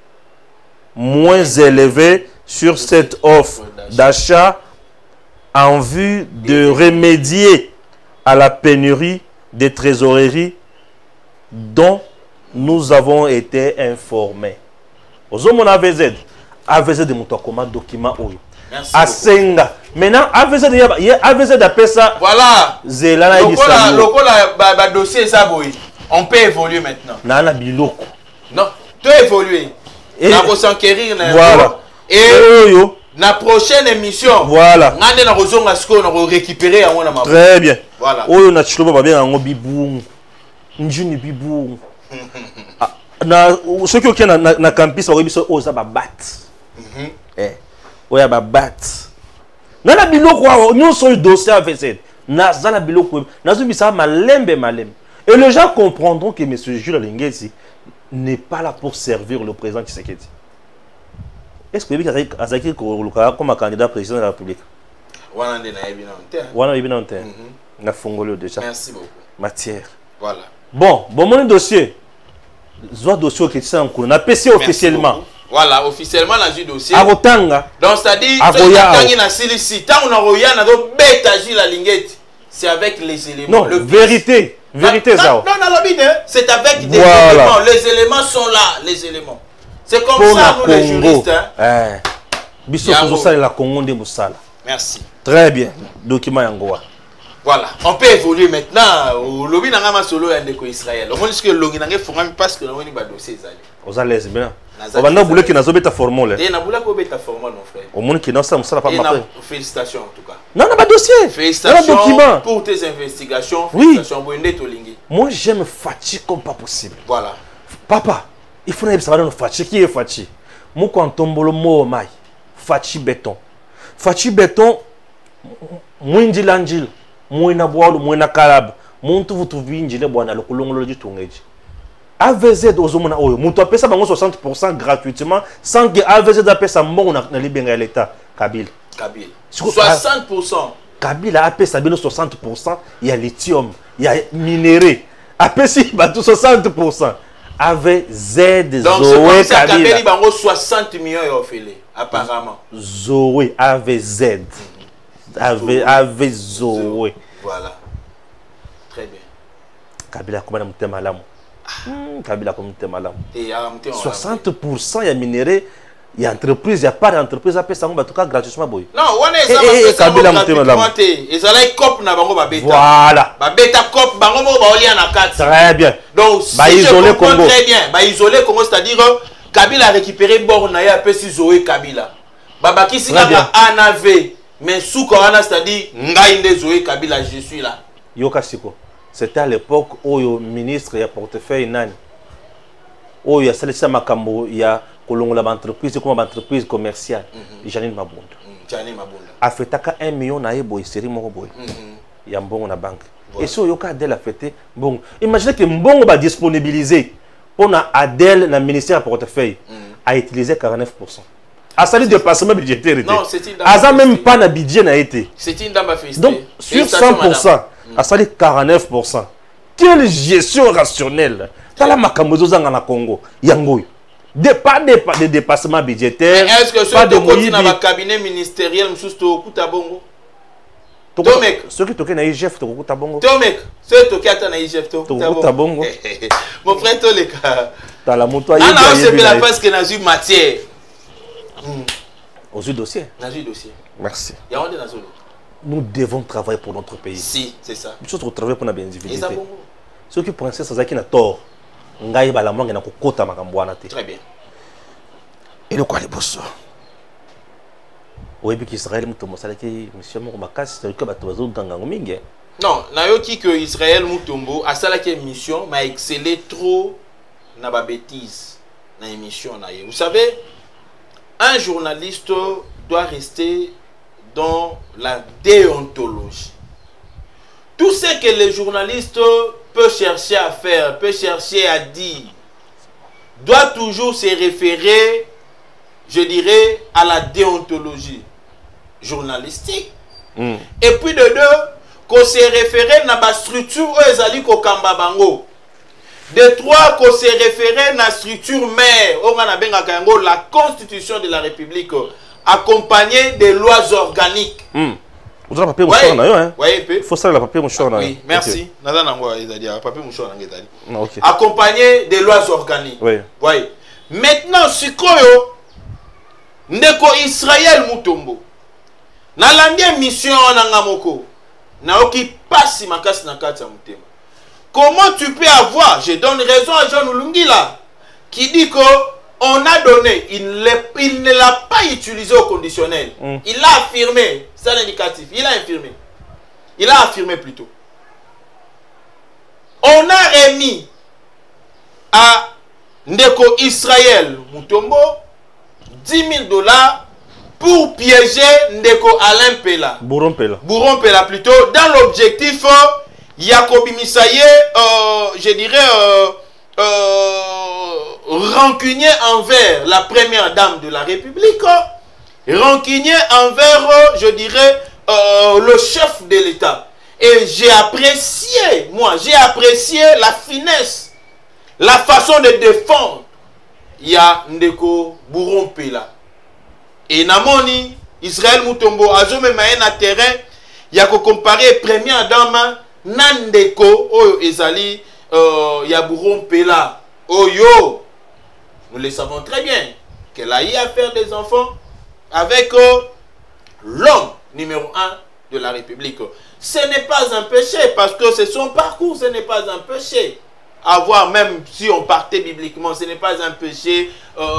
moins élevée sur cette offre d'achat en vue de remédier à la pénurie de trésorerie dont nous avons été informés. Aux hommes A V Z. A V Z de mon document oyo. Merci. Asenga. Maintenant A V Z A V Z appelle ça. Voilà. Zelana dit ça. Lokola ba ba dossier ça boy. On peut évoluer maintenant. Nana biloko. Non, tu évoluer. Et na ko s'enquérir na. Voilà. Et oyo na prochaine émission. Voilà. Ngande na kozonga siko na récupérer yango na maboko. Très bien. Voilà. Oyo na chiloba ba bien ngo bibungu. Njuni bibungu. Na ceux qui ont na na campus ba biso oza ba bat. Mhm. Eh. Oya ba bat. Nana biloko wa nyonso dossier A V Z. Na zana biloko na zo bisa malembe malembe. Et les gens comprendront que M. Jules Lingeti n'est pas là pour servir le président Tshisekedi. Est-ce que vous avez Azaki comme candidat président de la République? Wana ndena ebinante. Wana ebinante. Na fongolo déjà. Merci beaucoup. Matière. Voilà. Bon, bon mon dossier. Zoa dossier qui est en cours. Na P C officiellement. Voilà, officiellement dans le dossier. Arotanga. Donc c'est-à-dire que na silisi, tant on a roya na do beta Jules Lingeti. C'est avec les éléments. Non, le vérité. Vérité, ça. Non, non, non, c'est avec des voilà. éléments. Les éléments sont là, les éléments. C'est comme pour ça, nous, Congo. Les juristes. Hein. Eh. Biso la Congo de Moussala. Merci. Très bien. Document Yangoa. Voilà. On peut évoluer maintenant. Au lobby n'a pas solo en Israël. Au moins que le lobby n'a pas formé parce que le lobby n'a pas dossier. Aux allez bien. On va nous bouler qui n'a pas été formé. Et n'a pas été formé, mon frère. Au moins qui n'a pas été. Félicitations en tout cas. Non, non, pas dossier. Félicitations pour tes investigations. Félicitations pour une. Moi, j'aime Fachi comme pas possible. Voilà. Papa, il faut savoir nous Fachi. Qui est Fachi? Moi, quand on tombe le mot maï, Fachi béton. Fachi béton, mwindi lanjil, mwina boalu, mwina kalab, muntu vutu vinjile bwana le kulongolo du tungeji. A V Z ozomona oyo, muntu apesa bango soixante pour cent gratuitement sans que A V Z apesa mbongo na libenga l'état Kabila. Kabila. soixante pour cent. Kabila apesa bino soixante pour cent, il y a lithium, il y a minerai. Apesi batu soixante pour cent. A V Z donc c'est comme ça Kabila bango soixante millions et offré apparemment. Zoé A V Z. A V Zoé. Voilà. Très bien. Kabila comment on t'aime malamu. Kabila comme t'aime malamu. soixante pour cent il y a minerai, il y a entreprise, il y a pas d'entreprise à payer ça en tout cas gratuitement boy. Non, on est ça va Kabila m'aime malamu. Ils allaient cop na bango ba beta. Voilà. Ba beta cop bango mo ba olia na quatre. Très bien. Donc ba isolé Congo. Très bien. Ba isolé Congo, c'est-à-dire Kabila a récupéré Borna ya pe si Zoé Kabila. Baba qui si nga A V mais sous Corona, c'est-à-dire Ngaïnde Zoé Kabila, je suis là. Yoka Siko. C'était à l'époque où le ministre a portefeuille nani. Où il y a celle-ci Makambo, il y a Kolongola entreprise comme entreprise commerciale. Janine Mabunda. Janine Mabunda. A fait un million na boy série moko boy. Il y a mbongo na banque. Et si Yoka Adel a fêté bon, imaginez que mbongo va disponibiliser pour na Adel na ministère portefeuille a utilisé quarante-neuf pour cent. À salut de dépassement budgétaire. Non, c'est une dame. À même pas na budget n'a été. C'est une dame à féliciter. Donc sur cent pour cent, à salut quarante-neuf pour cent. Quelle gestion rationnelle. Dans la Makamozo Zanga na Congo, Yango. De pas de, de dépassement budgétaire. Est-ce que ceux qui continuent dans le cabinet ministériel, M. Stokouta Bongo? Tomek. Ceux qui toquent dans I G F, Tokouta Bongo. Tomek. Ceux qui toquent dans I G F, Tokouta Bongo. Mon frère Toleka. Dans la moto, il y a un c'est la presse qui n'a eu matière. Aux dossiers. Dans le dossier. Merci. Il y a un dans zone. Nous devons travailler pour notre pays. Si, c'est ça. Nous devons travailler pour notre individualité. Ceux qui pensent que c'est ça qui n'a tort. Ngai ba la mangue na kokota makambo wana te. Très bien. Et le quoi les boss. Oui, puis Israël muto mosala ki mission mo makasi c'est que bato bazo ganga mingi. Non, nayoki que Israël mutombo asala ki mission m'a excellé trop na ba bêtise na émission na ye. Vous savez, un journaliste doit rester dans la déontologie. Tout ce que les journalistes peuvent chercher à faire, peuvent chercher à dire, doit toujours se référer, je dirais, à la déontologie journalistique. Mm. Et puis de deux, qu'on se référer à la structure où ils allaient au Kambabango. De trois, qu'on se référer à la structure mère, la Constitution de la République, accompagnée des lois organiques. Mm. Vous avez papier mouchard là, hein? Oui, il faut ça le papier mouchard là. Oui, merci. Nada nangwa izadi, papier mouchard là. OK. Accompagné des lois organiques. Oui. Oui. Maintenant, sikoyo ndeko Israël Mutombo. Na landie mission nanga moko. Na oki pasi makasi na kati ya mutema. Comment tu peux avoir, je donne raison à Jean Ulungi là, qui dit que on a donné, il, il ne l'a pas utilisé au conditionnel. Mm. Il l'a affirmé, c'est l'indicatif. Il a affirmé. Il a affirmé plutôt. On a remis à Ndeko Israël Mutombo dix mille dollars pour piéger Ndeko Alain Pela. Bourron Pela. Bourron Pela plutôt, dans l'objectif Yacobi Misaye, euh, je dirais... Euh, Euh, rancunier envers la première dame de la République, rancunier envers, je dirais, euh, le chef de l'État. Et j'ai apprécié, moi, j'ai apprécié la finesse, la façon de défendre. Il y a Ndeko Bourron Pela. Et Namoni, Israël Mutombo, Azome Mayen à terrain, il y a que comparer première dame, Nandeko, Oyo Ezali, euh, Yabouron Pela, Oyo. Nous le savons très bien qu'elle a eu à faire des enfants avec euh, l'homme numéro un de la République. Ce n'est pas un péché parce que c'est son parcours, ce n'est pas un péché. Avoir, même si on partait bibliquement, ce n'est pas un péché.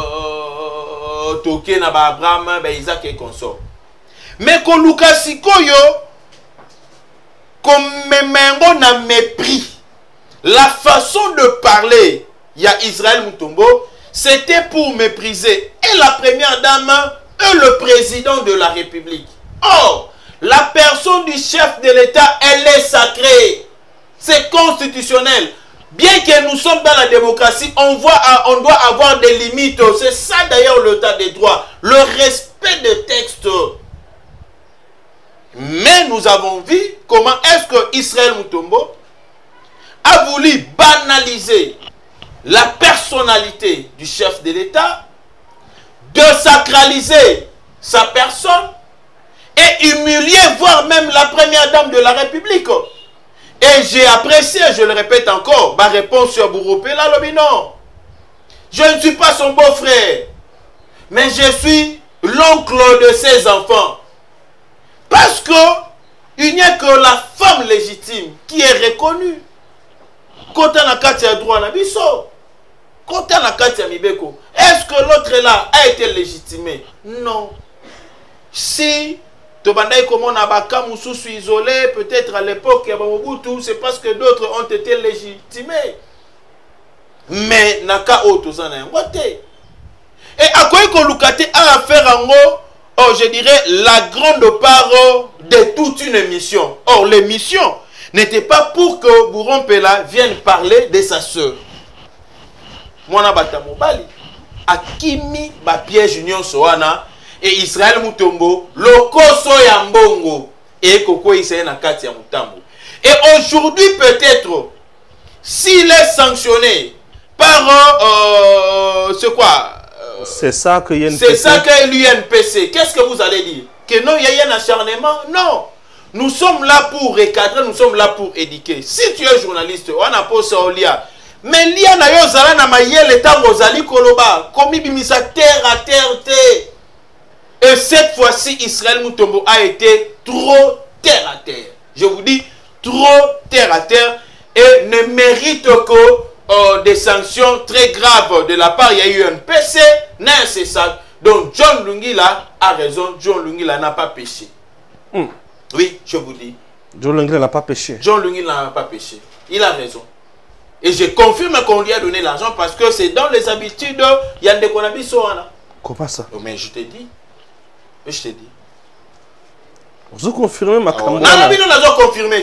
Toké na Abraham, Isaac et consort. Mais qu'on Lukasikoyo, comme Memengo n'a mépris, la façon de parler, il y a Israël Mutombo, c'était pour mépriser et la première dame et le président de la République. Or, la personne du chef de l'État, elle est sacrée. C'est constitutionnel. Bien que nous sommes dans la démocratie, on, voit, on doit avoir des limites. C'est ça d'ailleurs l'état des droits. Le respect des textes. Mais nous avons vu comment est-ce que Israël Mutombo a voulu banaliser la personnalité du chef de l'État, de sacraliser sa personne et humilier, voire même la première dame de la République. Et j'ai apprécié, je le répète encore, ma réponse sur Bouropela Lobinon. Je ne suis pas son beau-frère, mais je suis l'oncle de ses enfants. Parce que il n'y a que la femme légitime qui est reconnue. Quand on a Katia droit na biso, quand on a Katia Mibeko, est-ce que l'autre là a été légitimé? Non. Si Tobandai comme on a baka Moussou isolé, peut-être à l'époque il y a Mobutu, c'est parce que d'autres ont été légitimés. Mais naka otozana ngote. Et à quoi qu'on Lukate a affaire en gros, oh, je dirais la grande part de toute une émission. Or l'émission n'était pas pour que Bouron Pela vienne parler de sa sœur. Mwana batamobali akimi ba piège union soana. Et Israël Mutombo, lokoso ya mbongo, et koko Israël na kati ya mutambo. Et aujourd'hui, peut-être, s'il est sanctionné par, euh, c'est quoi euh, C'est ça que l'U N P C. C'est ça que l'U N P C. Qu'est-ce que vous allez dire? Que non, il y a un acharnement? Non. Nous sommes là pour recadrer, nous sommes là pour éduquer. Si tu es journaliste, on a posé au lia. Mais l'I A na yo zala na mayele tango zali koloba, komi bimisa terre à terre te. Et cette fois-ci, Israël Mutombo a été trop terre à terre. Je vous dis, trop terre à terre et ne mérite que euh, des sanctions très graves de la part. Il y a eu un P C, non, c'est ça. Donc John Lungila a raison, John Lungila n'a pas péché. Mm. Oui, je vous dis. John Lungila n'a pas péché. John Lungila n'a pas péché. Il a raison. Et je confirme qu'on lui a donné l'argent parce que c'est dans les habitudes, il y a des konabiso. Comment ça? Oh, mais je te dis. Mais je te dis. Vous confirmez ma caméra? Non, non, non, non, confirmé.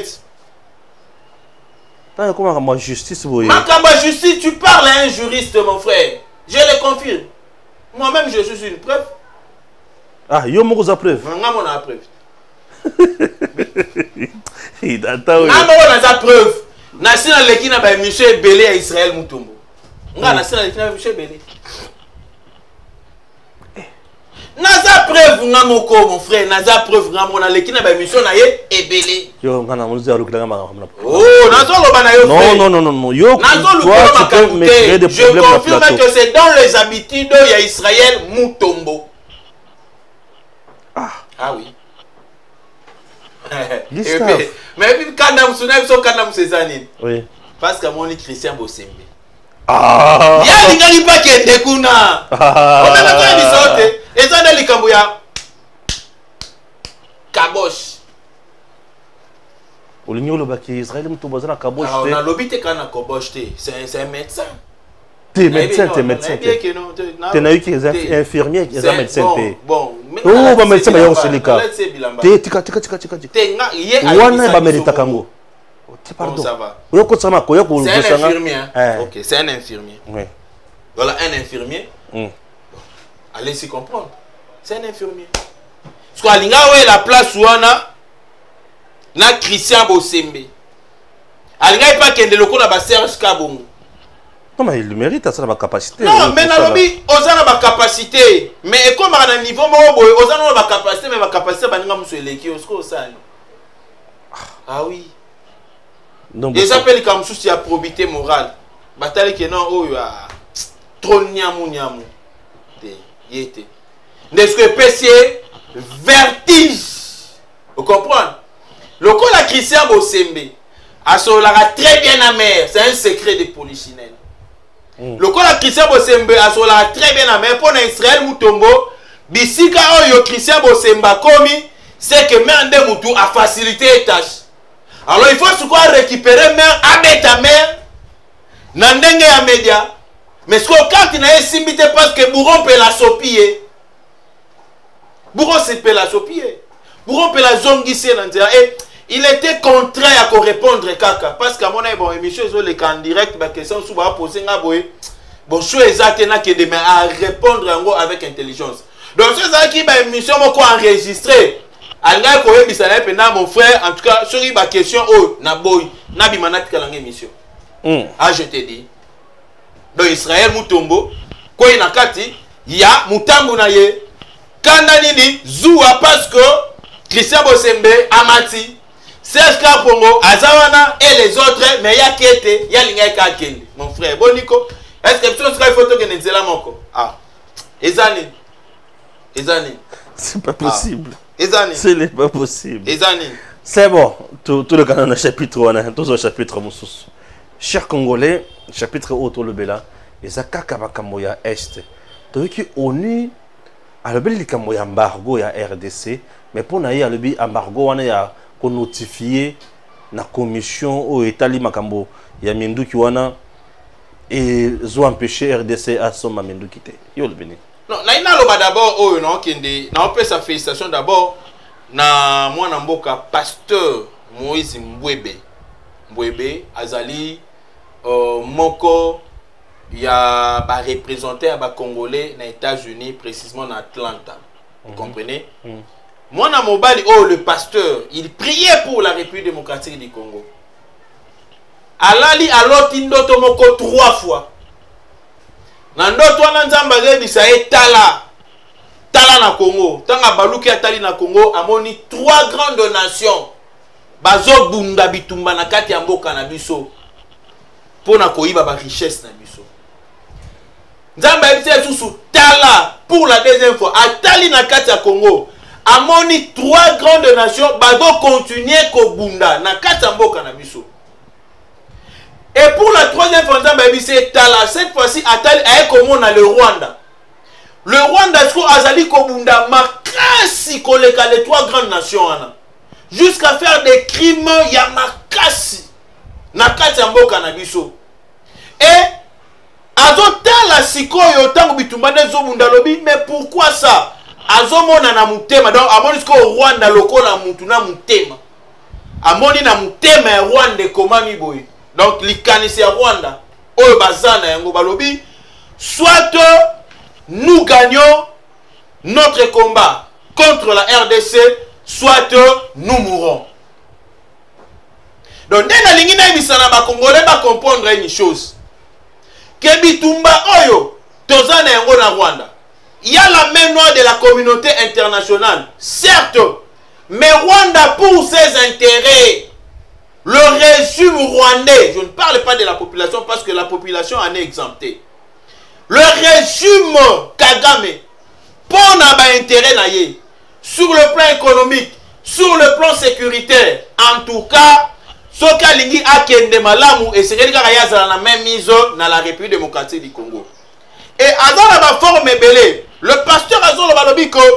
Comment ma justice, vous voyez? Ma caméra justice, tu parles à un juriste, mon frère. Je le confirme. Moi-même, je suis une preuve. Ah, yo mo za preuve. Nga mo na preuve. Il data. Nga mo na za preuve. Na sina leki na ba monsieur Belé à Israël Mutombo. Nga na sina leki na monsieur Belé. Naza preuve nga moko mon frère, naza preuve nga mona leki na ba mission na ye ebele. Yo nga na muzi arukila nga ma. Oh, nazo loba na yo. Non non non non, yo. Nazo loba ma kabuté. Je confirme que c'est dans les habitudes il y a Israël Mutombo. Ah, ah oui. L'histoire. Mais puis quand on sonne so quand on se zanine. Oui. Parce que mon Christian Bosembe. Ah. Ya lingali pa kende kuna. On a pas dit sorte. Et ça dans les Kambuya. Kabosh. Olinyo lobaki Israël Mutombo za na kabosh. On a lobité quand na kabosh te. C'est c'est un médecin. T'es médecin, t'es médecin. T'es na eu qui est infirmier, qui est médecin. Bon. Oh, ba médecin ba yo selika. T'es tika tika tika tika tika. T'es nga yé. Wana ba merita kango. Pardon. Ça va. C'est un infirmier. Hein? Ok, c'est un infirmier. Oui. Voilà, un infirmier. Mm. Allez s'y comprendre. C'est un infirmier. Parce que Alinga ouais la place où on a na Christian Bosembe. Alinga il pas qu'un de locaux na ba Serge Kabongo. Non mais il mérite ça la capacité. Non, mais na lobi ozana ba capacité. Mais comme à un niveau mo boy ozana ba capacité mais ba capacité ba ninga muso eleki osko osali. Ah oui. Les appels comme souci à probité morale. Bataille qui non, oh, ya trop niamou niamou. Yété. N'est-ce que P C vertige. Vous comprenez? Le coup la Christian Bosembe a solara très bien à mer. C'est un secret de polichinelle. Mm. Le coup la Christian Bosembe a solara très bien à mer. Pour Israël Moutombo, bisika oyo Christian Bosemba komi, c'est que Mende Moutou a facilité les tâches. Alors il faut se quoi récupérer mer avec ta mère. Nandenge ya média. Mais ce qu'on quand n'a simité parce que Bourron peut la sopier. Bourron peut la sopier. Bourron peut la zonguisser. Et il était contraint à répondre kaka. Parce qu'à mon avis, bon, émission les en direct, ma question souvent posée nga boy. Bon, je suis exactement que demain à répondre en gros avec intelligence. Donc c'est ça qui ba émission moko enregistré. Anga ko yebisana pena mon frère en tout cas sur ma question oh na boy na bimanati kalanga émission. Mm. Ah je te dis. Donc Israël Moutombo quoi na kati ya mutambo na ye kanda nini zuwa parce que Christian Bosembe amati Serge Kapongo azawana et les autres mais ya kete ya linga ka kende mon frère boniko est-ce que tu as photo que nzela moko ah ezani ezani c'est pas possible ah. Ezani c'est pas possible ezani c'est bon tout tout le canon chapitre on a tous au chapitre mususu. Chers Congolais, chapitre auto le bela, et ça kakabakambo ya est. Donc qui oni a le bel likambo ya embargo ya R D C, mais pour na ya le bi embargo wana ya ko notifier na commission au etali makambo ya Minduki wana et zo empêcher R D C à son Minduki te. Yo le beni. Non, na ina lo d'abord oh non kende, na on peut sa félicitation d'abord na mwana mboka pasteur Moïse Mbwebe. Mbwebe azali Euh, moko ya ba représenté à ba congolais na États-Unis précisément en Atlanta. Vous mm -hmm. comprenez? Mm -hmm. Moi na mobali oh le pasteur, il priait pour la République démocratique du Congo. Alali aloti ndoto moko trois fois. Na ndoto wana nzamba zebi sa etala tala na Congo. Tanga baluki atali na Congo amoni trois grandes nations. Bazo bunda bitumba na kati ya mboka na biso. Pour na koyiba ba richesse na biso. Nzamba ebise susu tala pour la deuxième fois atali na kati ya Congo amoni trois grandes nations bazo continuer ko bunda na kati ya mboka na biso. Et pour la troisième fois nzamba ebise tala cette fois-ci atali aye komona le Rwanda. Le Rwanda est-ce que azali ko bunda makasi koleka les trois grandes nations ana jusqu'à faire des crimes ya makasi na kati ya mboka na biso. Et azotala sikoyo tango bitumbane zo bunda lobi mais pourquoi ça azomona na mutema donc amoni siko Rwanda lokola mutu na mutema amoni na mutema ya Rwanda komami boy donc likanisi ya Rwanda oyo bazana yango balobi soit nous gagnons notre combat contre la R D C soit nous mourrons. Donc dès la ligne na ba Congolais ba comprendre une chose que bitumba oyo tozana yango na Rwanda il y a la main noire de la communauté internationale certes mais Rwanda pour ses intérêts le régime rwandais je ne parle pas de la population parce que la population en est exemptée le régime Kagame pour na ba intérêt na ye sur le plan économique sur le plan sécuritaire en tout cas soka lingi akende malamu et c'est kaka yazala na même mise dans la République démocratique du Congo. Et azala ba forme belé, le pasteur azolo balobi ko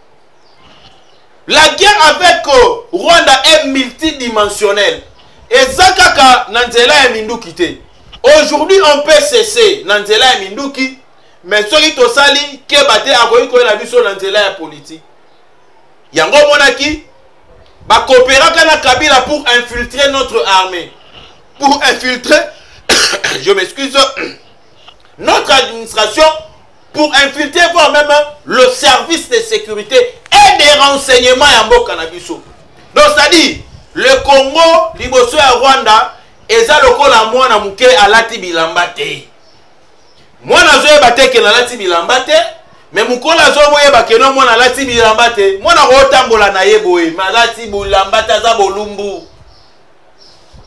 la guerre avec Rwanda est multidimensionnelle. Et zakaka nanzela ya Minduki te. Aujourd'hui on peut cesser nanzela ya Minduki mais soki to sali ke bate akoyi ko na biso nanzela ya politique. Yango monaki ba coopérer na Kabila pour infiltrer notre armée, pour infiltrer, je m'excuse, notre administration, pour infiltrer voire même le service de sécurité et des renseignements à Mboka na biso. Donc c'est-à-dire le Congo, liboso ya Rwanda, eza lokola mwana muke alati bilamba te. Mwana zoye bateke na alati bilamba te. Mais mukola zo moye bakeno mwana lati bilamba te mwana ko tambola na ye boye malati bulamba ta za bolumbu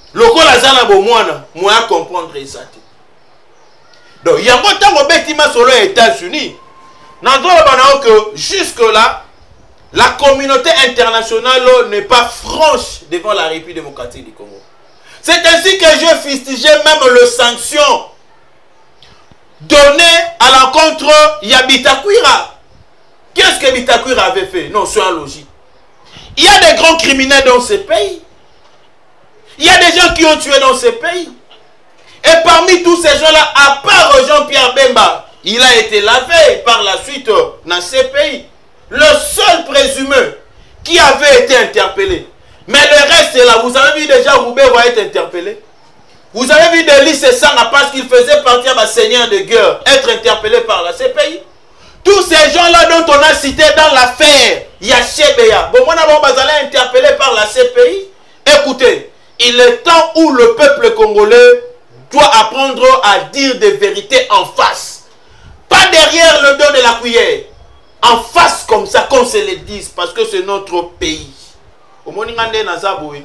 Lokola azana bo mwana, moi comprendre ça. Donc, il y a un temps où Betima solo aux États-Unis. Que jusque-là, la communauté internationale n'est pas franche devant la République démocratique du Congo. C'est ainsi que je fustigeais même les sanctions données à l'encontre de Bitakwira. Qu'est-ce que Bitakwira avait fait? Non, soyons logique. Il y a des grands criminels dans ce pays. Il y a des gens qui ont tué dans ce pays. Et parmi tous ces gens-là, à part Jean-Pierre Bemba, il a été lavé par la suite dans ces pays. Le seul présumé qui avait été interpellé. Mais le reste est là. Vous avez vu déjà Roubaix va être interpellé. Vous avez vu Delis Sanga parce qu'il faisait partie d'un seigneur de guerre être interpellé par la C P I. Tous ces gens-là dont on a cité dans l'affaire Yachebeya, bon, on a interpellé par la C P I. Écoutez, il est temps où le peuple congolais doit apprendre à dire des vérités en face. Pas derrière le dos de la cuillère. En face comme ça, qu'on se le dise, parce que c'est notre pays. Au Moningande Nazaboui,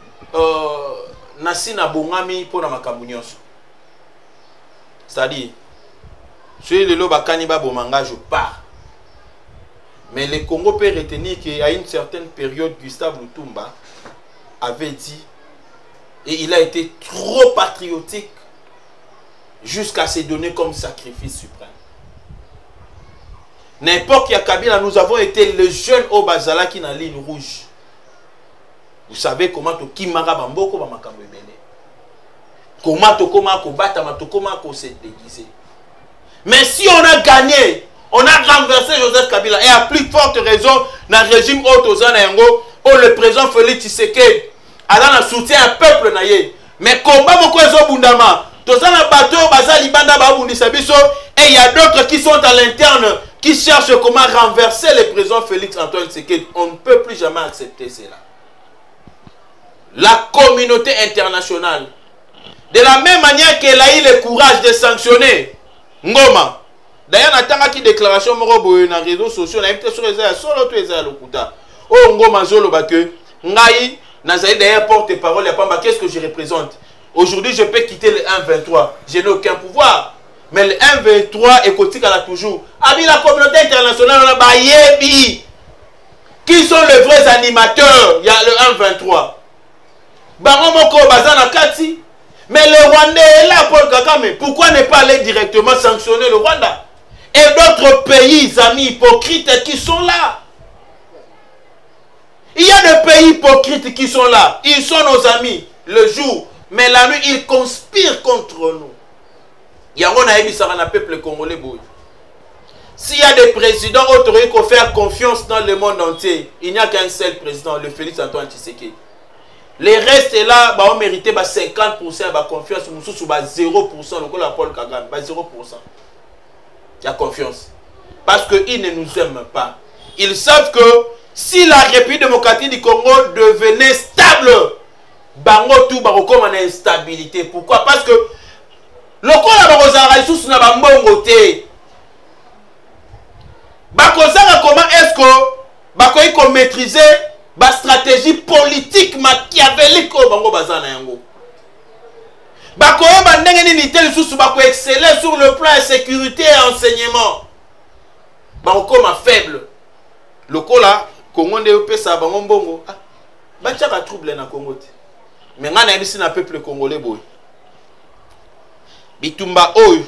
Nasina Bongami pour la Makamounios. C'est-à-dire, celui de l'Obakaniba Bomanga, je pars. Mais le Congo peut retenir qu'à une certaine période, Gustave Lutumba avait dit, et il a été trop patriotique jusqu'à se donner comme sacrifice suprême. N'importe qui a Kabila, nous avons été le jeune Obazala qui n'a ligne rouge. Vous savez comment tu kimara bamboko bamakambo ebele. Comment tu comment ko bata ma comment ko se déguiser. Mais si on a gagné, on a renversé Joseph Kabila et à plus forte raison dans le régime Otozana Yango où le président Félix Tshisekedi a dans le soutien un peuple naïe. Mais combat moko ezo bundama. Tozana bateau bazali banda ba bundisa biso et il y a d'autres qui sont à l'interne qui cherchent comment renverser le président Félix Antoine Tshisekedi. On ne peut plus jamais accepter cela. La communauté internationale, de la même manière qu'elle a eu le courage de sanctionner Ngoma. D'ailleurs, on a une déclaration dans les réseaux sociaux, on a invité sur les airs, sur l'autre les airs, oh Ngoma Zolo Bake, Ngaï, Nazaï d'ailleurs porte-parole, il n'y a pas qu'est-ce que je représente. Aujourd'hui, je peux quitter le un vingt-trois, je n'ai aucun pouvoir. Mais le un vingt-trois est côté qu'elle a toujours. Ami la communauté internationale, on a Bayebi. Qui sont les vrais animateurs? Il y a le un vingt-trois. Baromoko Bazana Kati. Mais le Rwandais est là, Paul Kagame. Pourquoi ne pas aller directement sanctionner le Rwanda? Et d'autres pays, amis hypocrites qui sont là. Il y a des pays hypocrites qui sont là. Ils sont nos amis le jour. Mais la nuit, ils conspirent contre nous. Il y a un peuple congolais. S'il y a des présidents autorisés qui faire confiance dans le monde entier, il n'y a qu'un seul président, le Félix Antoine Tshisekedi. Les restes là, bah, on méritait bah, cinquante pour cent de confiance, bah, zéro pour cent, le Paul Kagame, bah, zéro pour cent. Il y a confiance. Parce qu'ils ne nous aiment pas. Ils savent que si la République démocratique du Congo devenait stable, bango tout bah, comme une instabilité. Pourquoi? Parce que le Congo n'a pas bon côté. Comment est-ce que qu'on maîtriser la stratégie politique machiavélique au Bango Bazana Yango? Bakoyo bandenge ni tel sous bako exceller sur le plan de sécurité et enseignement. Bango comme faible. Le Kola Congo de pesa bango mbongo. Ah, bacha ka trouble na Congo te. Mais ngana yebisi na peuple congolais boy. Bitumba oyo.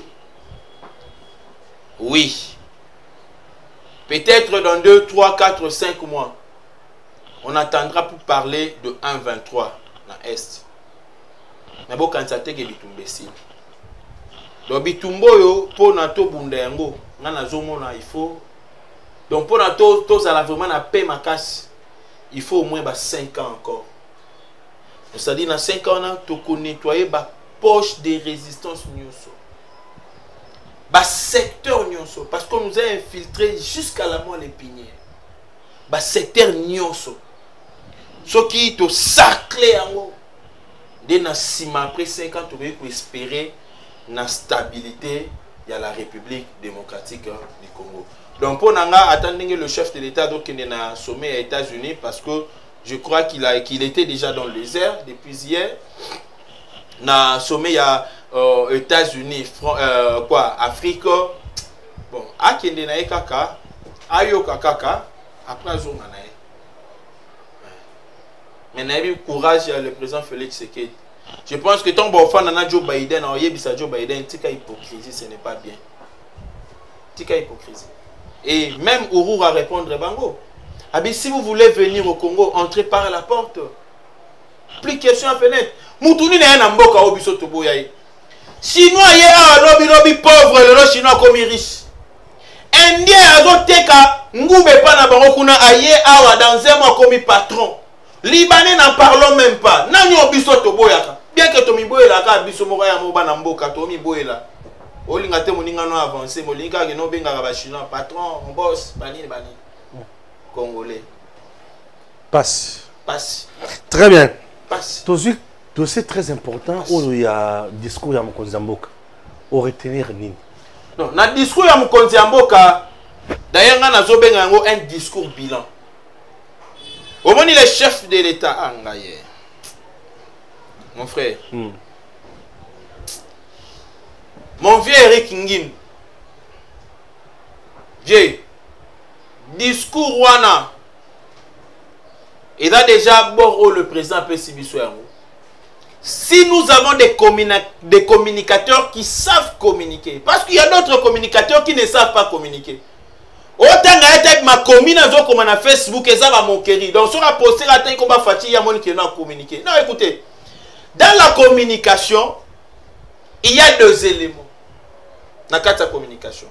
Oui. Peut-être dans deux, trois, quatre, cinq mois, on attendra pour parler de un vingt-trois dans l'Est. Mais bon, quand ça te que Bitumba ici. Donc Bitumba yo pour nato bundengo, ngana zomona il faut. Donc pour nato to ça la vraiment na paix ma casse. Il faut au moins bah cinq ans encore. C'est-à-dire dans cinq ans on to ko nettoyer ba poche de résistance nyonso. Bas secteur nyonso parce qu'on nous a infiltré jusqu'à la moelle épinière. Bas secteur nyonso. Ce qui te saclé en haut. Dès na sima après cinq ans tu peux espérer la stabilité de la République démocratique du Congo. Donc pour nanga attendre le chef de l'État donc il est na sommet aux États-Unis parce que Je crois qu'il a qu'il était déjà dans le désert depuis hier. Na sommet il y a euh, États-Unis, euh, quoi, Afrique. Bon, à Kende na kaka, ayo kaka, après jour na nae. Mais na eu courage le président Félix Tshisekedi. Je pense que ton bon fan na Joe Biden, na yebisa Joe Biden, tika hypocrisie, ce n'est pas bien. Tika hypocrisie. Et même Ourour a répondre bango. Ah bien, si vous voulez venir au Congo, entrez par la porte. Plus question à fenêtre. Moutouni n'a rien à mboka au biso tobo yae. Chinois yé a lobby lobby pauvre le chinois comme riche. Indien a zoteka ngube pa na bango kuna aye awa dans un mois comme patron. Libanais n'en parlons même pas. Nani au biso tobo yaka. Bien que tomi boye la ka biso moko ya moba na mboka tomi boye la. Olinga te moninga no avancer molinga ke no benga ba chinois patron, on boss, bani bani. Congolais. Passe. Passe. Très bien. Passe. Dossier très important où il y a discours ya Mokonzi Mboka. Au retenir nini? Non, na discours ya Mokonzi Mboka, d'ailleurs nga nazo benga ngo un discours bilan. Au moins le chef de l'État angaye. Mon frère. Hmm. Mon vieux Eric Ngim. J'ai discours wana. Il a déjà bon le président Pessibiso. Si nous avons des, des communicateurs qui savent communiquer, parce qu'il y a d'autres communicateurs qui ne savent pas communiquer. Autant que ma commune comme na Facebook et ça va moquerie. Donc sur la poster la tête comme Fati ya mon qui n'a communiqué. Non, écoutez. Dans la communication, il y a deux éléments. Dans la communication.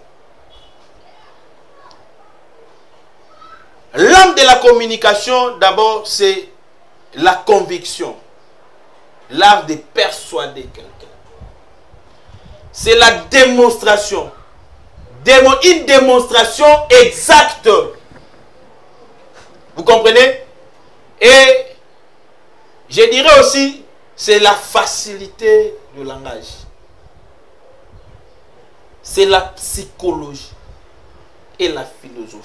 L'âme de la communication, d'abord, c'est la conviction. L'art de persuader quelqu'un. C'est la démonstration. Démo une démonstration exacte. Vous comprenez? Et je dirais aussi, c'est la facilité du langage. C'est la psychologie et la philosophie.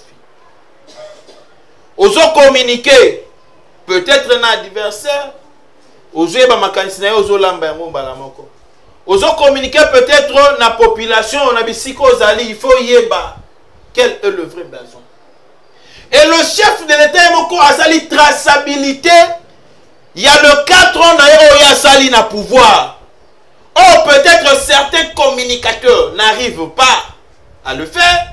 Oso communiquer peut-être un adversaire. Oso yeba makanisina oso lamba yango mbala moko. Oso communiquer peut-être na population na bisiko zali, il faut yeba quel est le vrai besoin. Et le chef de l'État moko azali traçabilité. Il y a le quatre ans na ya sali na pouvoir. Oh, peut-être certains communicateurs n'arrivent pas à le faire.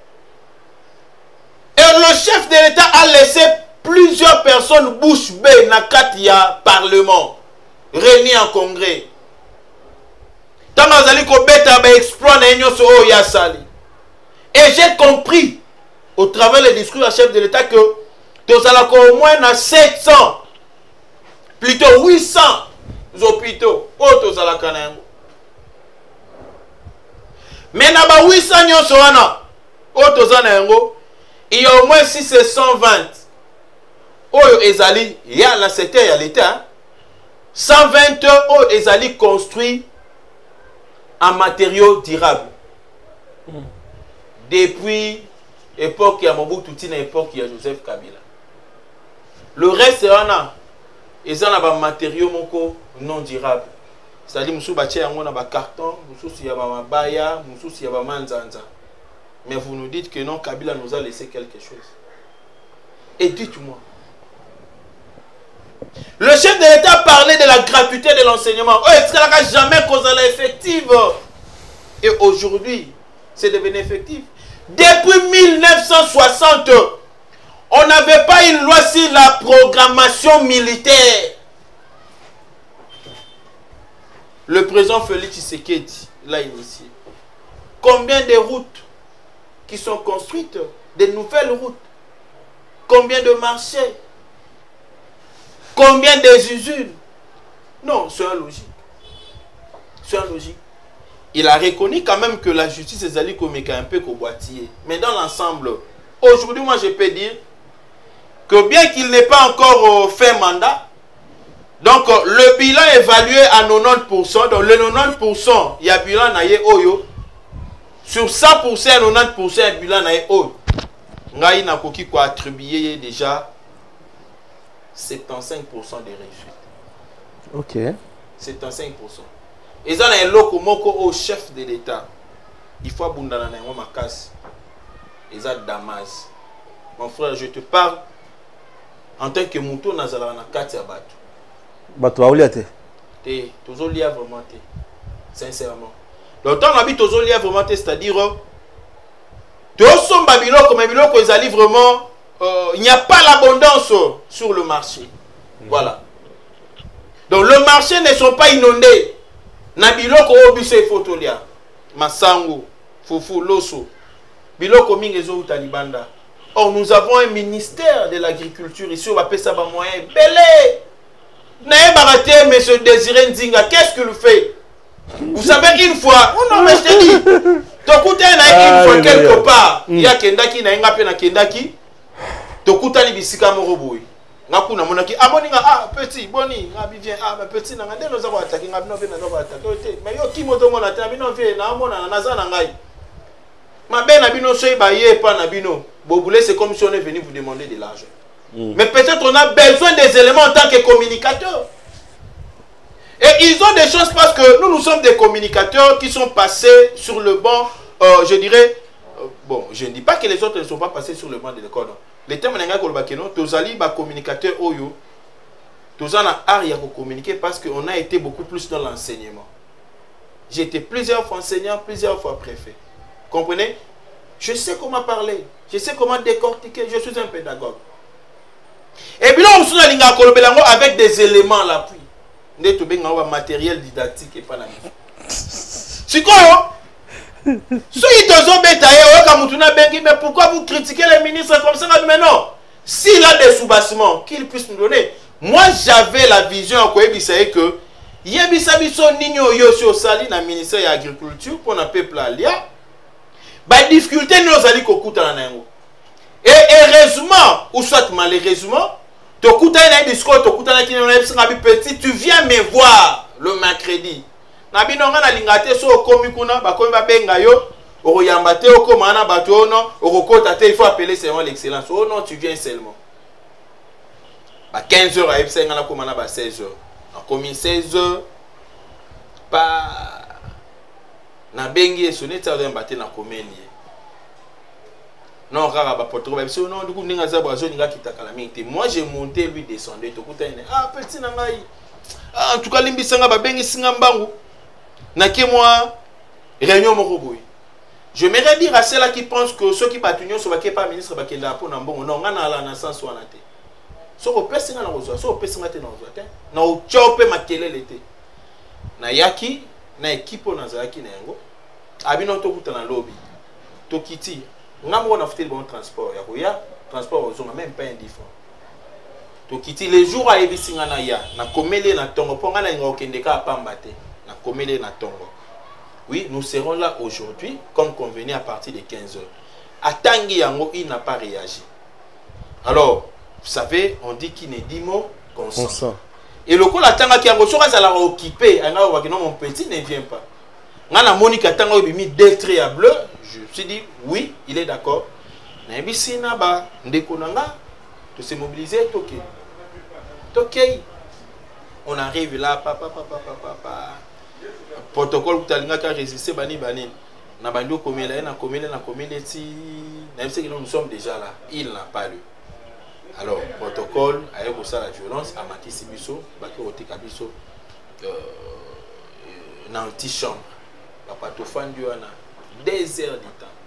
Et le chef de l'État a laissé plusieurs personnes bouche bée na katia parlement réunis en congrès. Et j'ai compris au travers des discours du chef de l'État que nous allons au moins à sept cents, plutôt huit cents hôpitaux. Mais na ba huit cents nyonso wana il y a au moins six cent vingt. Oyo ezali ya la secteur ya l'État. cent vingt oyo ezali construit en matériaux durables. Mm. Depuis l'époque ya Mobutu tina époque ya Joseph Kabila. Le reste wana ezana ba matériaux moko non durables. C'est-à-dire musu bache yango na ba carton, musu ya ba mabaya, musu ya ba manzanza. Mais vous nous dites que non, Kabila nous a laissé quelque chose. Et dites-moi. Le chef de l'État parlait de la gratuité de l'enseignement. Oh, est-ce qu'elle n'a jamais causé l'effective? Et aujourd'hui, c'est devenu effectif. Depuis mille neuf cent soixante, on n'avait pas une loi sur la programmation militaire. Le président Félix Tshisekedi l'a initié. Combien de routes qui sont construites, de nouvelles routes? Combien de marchés? Combien des usines? Non, c'est un logique. C'est un logique. Il a reconnu quand même que la justice est allée comme un peu qu'au boîtier. Mais dans l'ensemble, aujourd'hui, moi je peux dire que bien qu'il n'ait pas encore fait mandat, donc le bilan évalué à quatre-vingt-dix pour cent, donc le quatre-vingt-dix pour cent, il y a bilan naïe oyo. Sur cent pour cent, quatre-vingt-dix pour cent, il y a bilan naïe oyo. Ngaï n'a pas attribué déjà soixante-quinze pour cent des réussites. Ok. soixante-quinze pour cent. Et ça, il y a un moko au chef de l'État. Il faut abonder dans ma casse. Et ça, Damas. Mon frère, je te parle en tant que mouton dans la carte à battre. Bato a ouliate. T'es, toujours lié vraiment, t'es. Sincèrement. Donc, on habite toujours lié vraiment, c'est-à-dire, tous sont Babylone comme Babylone, ils allaient vraiment, euh, il n'y a pas l'abondance sur le marché. Mmh. Voilà. Donc, le marché ne sont pas inondés. Nabiloko obise fotolia. Masango, Foufou, Loso. Biloko mingezo Talibanda. Or, nous avons un ministère de l'agriculture ici, on va payer ça par moyen. Belé! Naé Baraté, monsieur Désiré Nzinga, qu'est-ce qu'il fait? Vous savez, une fois, oh non, mais je te dis, Tokuta na une fois quelque part, il y a Kendaki na inga pe na Kendaki, Tokuta ni bisika moroboui. Ngaku na monaki, ah boni nga, ah petit, boni, nga bi vient, ah petit na ngande no za ko attaquer, nga bino pe na zo attaquer. Mais yo ki moto mona ta bino fe na mona na za na ngai. Ma ben na bino so ba ye pa na bino. Boboulé, c'est comme si on est venu vous demander de l'argent. Mm. Mais peut-être on a besoin des éléments en tant que communicateurs. Et ils ont des choses parce que nous, nous sommes des communicateurs qui sont passés sur le banc, euh, je dirais, euh, bon, je ne dis pas que les autres ne sont pas passés sur le banc de l'école. Les termes n'engagent pas que non, tous les communicateurs, oyo, tous les art pour communiquer parce qu'on a été beaucoup plus dans l'enseignement. J'ai été plusieurs fois enseignant, plusieurs fois préfet. Comprenez? Je sais comment parler, je sais comment décortiquer, je suis un pédagogue. Et puis là, on se dit avec des éléments à l'appui. Nous avons un matériel didactique et pas la même. C'est quoi? Si mais pourquoi vous critiquez les ministres comme ça? Mais non, s'il a des sous-bassements, qu'il puisse nous donner. Moi, j'avais la vision que Yebisa biso nino yosi osali na ministère de l'agriculture pour na peuple alia. Ba difficulté nous ali kokuta na yango. Et heureusement ou soit malheureusement, tokuta na discours tokuta na kino na petit, tu viens me voir le mercredi. Na binonga na lingate so komi kuna ba komi ba benga yo, oroyamba te okoma na bato non, orokota te, il faut appeler seulement l'excellence. Oh non, tu viens seulement. Ba quinze heures à epsenga na koma na ba seize heures. Comme seize heures, pas na bengi et sonné, ça va battre na comélie. Non, rara ba potro, même si non, du coup, n'inga zabo zone n'inga kita calamité. Moi, j'ai monté, lui descendait, tout coup, ah petit nangai. Ah, en tout cas, limbi sanga ba bengi singa mbangu. Na ke moi, réunion moroboui. Je m'aimerais dire à ceux-là qui pensent que ceux qui battent l'union sont pas ministre bakenda pour n'ambon. Non, on a la naissance ou en athée. So opesi nga na kozwa so opesi nga te na kozwa te na uchope makelele te na yaki na ekipo na zaki na yango abino to kuta na lobby to kiti ngamo na futel bon transport ya koya transport ozonga même pas indifférent to kiti les jours a ebisinga na ya na komele na tongo ponga na ngo kendeka pamba te na komele na tongo. Oui, nous serons là aujourd'hui comme convenu à partir de quinze heures. Atangi yango il n'a pas réagi. Alors vous savez, on dit qu'il n'est dit mot consent. Et le coup, la tanga qui a reçu, ça l'a occupé. Mon petit ne vient pas. On a Monica Tanga qui a mis deux traits à bleu. Je me suis dit, oui, il est d'accord. Mais si on a de se mobiliser, ok. Ok. On arrive là, papa, papa, papa, papa. Protocole où tu as résisté, bani, bani. On a bandu comme il a comme il a comme il est. Nous sommes déjà là. Il n'a pas lu. Alors, protocole, avec ça la violence, à Matisse Bisso, Bakio Tekabiso, dans l'antichambre. Papa Tofan Duana, des heures du temps.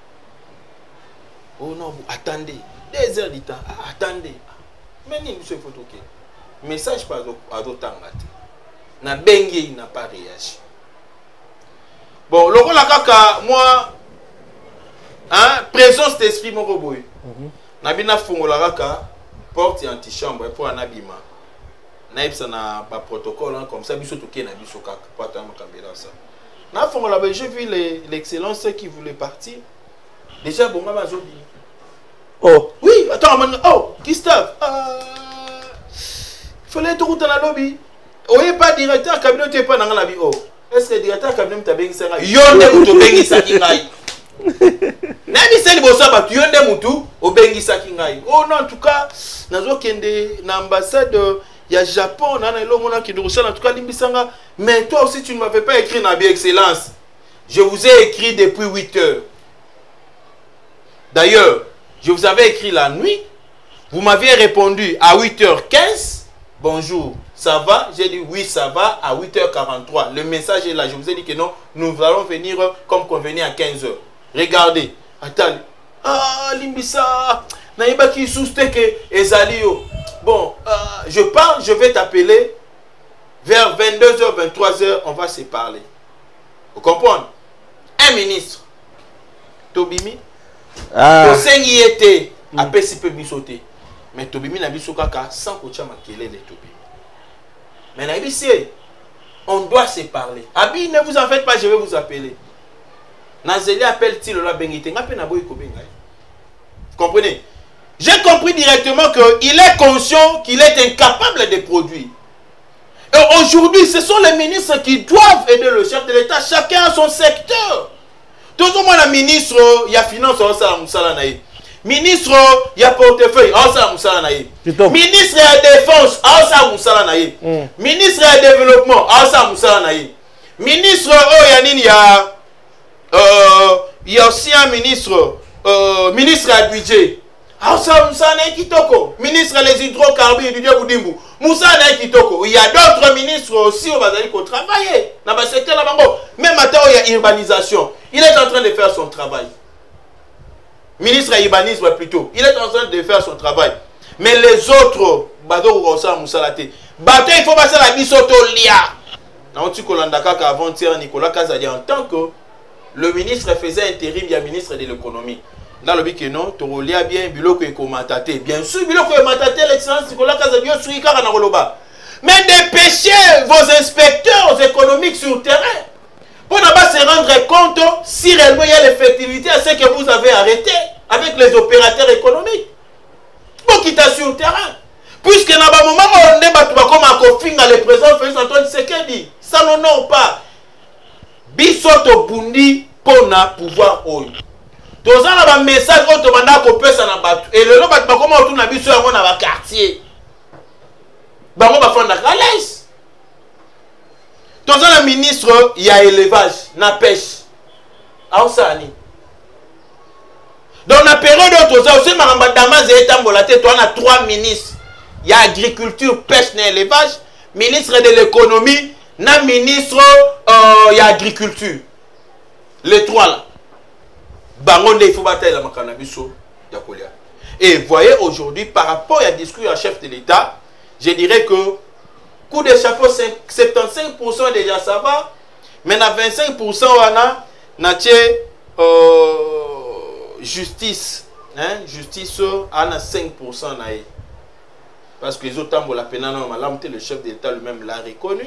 Oh non, vous attendez, des heures du temps, ah, attendez. Mais ni monsieur Fotoké, message pas à d'autres temps. Na bengue, il n'a pas réagi. Bon, le rôle à moi, hein, présence d'esprit, mon robot. Nabina fongola ka porte antichambre pour un abima. Naibsa na ba protocole comme ça biso toké na biso ka pata makambela ça. Na fongola ba j'ai vu l'excellence qui voulait partir. Déjà bon mama zobi. Oh, oui, attends, oh, Christophe. Euh fallait tout route dans la lobby. Oyé pas directeur cabinet t'es pas dans la vie. Oh, est-ce que directeur cabinet t'a bengi ça? Yo ne to bengi ça ki ngai. Nabiseli bosaba tu yonde mutu obengisaki ngai. Oh non, en tout cas, nazo kende na ambassade il y a Japon, nana elo mona ki ndurusha en tout cas limbisanga. Mais toi aussi tu ne m'avais pas écrit na bien excellence. Je vous ai écrit depuis huit heures. D'ailleurs, je vous avais écrit la nuit. Vous m'aviez répondu à huit heures quinze. Bonjour, ça va? J'ai dit oui, ça va à huit heures quarante-trois. Le message est là. Je vous ai dit que non, nous allons venir comme convenu à quinze heures. Regardez. Attends. Ah, Limbisa. Naïba qui soustait que Ezalio. Bon, euh, je parle, je vais t'appeler. Vers vingt-deux heures, vingt-trois heures, on va se parler. Vous comprenez? Un ministre. Tobimi. Ah. Tosengi était à Pesipe Bisoté. Mais Tobimi n'a biso kaka sans kocha makele les Tobimi. Mais Naïbisi, on doit se parler. Abi, ne vous en faites pas, je vais vous appeler. Nazeli appelle-t-il la Bengite. Vous comprenez? J'ai compris directement qu'il est conscient qu'il est incapable de produire. Et aujourd'hui, ce sont les ministres qui doivent aider le chef de l'État. Chacun a son secteur. Tout le monde a ministre, il y a finance, ministre, il y a portefeuille, ministre de la défense, ministre de développement, ministre, il y a il y a aussi un ministre, euh, ministre à budget. Ministre des hydrocarbures du Diaboudimbu. Moussa Kitoko. Il y a d'autres ministres aussi au Bazali qui travaillent dans le secteur là. Même maintenant, il y a urbanisation. Il est en train de faire son travail. Ministre à urbanisme plutôt. Il est en train de faire son travail. Mais les autres, Bado Rosa Moussa Laté. Bateau, il faut passer la bisoto lia. Avant-hier, Nicolas Kazadi, en tant que le ministre faisait intérim, il y a ministre de l'économie. Dans le but que non, tu relis bien, biloko et commentaté. Bien sûr, biloko et commentaté, l'excellence Nicolas Kazadi, suivi car en Roloba. Mais dépêchez vos inspecteurs économiques sur le terrain pour ne pas se rendre compte si réellement il y a l'effectivité à ce que vous avez arrêté avec les opérateurs économiques. Pour quitter sur le terrain. Puisque dans le moment où on est comme un coffin à le président Félix Antoine Tshisekedi, ça non, non pas. Bisoto Bundi pour na pouvoir oyo. Tous a un message au demanda ko pesa na batu. Et le lot ba comment autour na biso yango na ba quartier. Bango ba fanda kalaise. Tous a un ministre il y a élevage, na pêche. Aosani. Dans la période où tous a aussi maramba damas et etambola te toi na trois ministres. Il y a agriculture, pêche et élevage, ministre de l'économie, na ministre il euh, y a agriculture. Les trois là. Bangonde il faut batailler la makanabiso yakolia. Et voyez aujourd'hui par rapport à discours à chef de l'État, je dirais que coup de chapeau soixante-quinze pour cent déjà ça va, mais na vingt-cinq pour cent on a na euh, justice, hein, justice a cinq pour cent na. Parce que les autres temps la peine le chef de l'État lui-même l'a reconnu.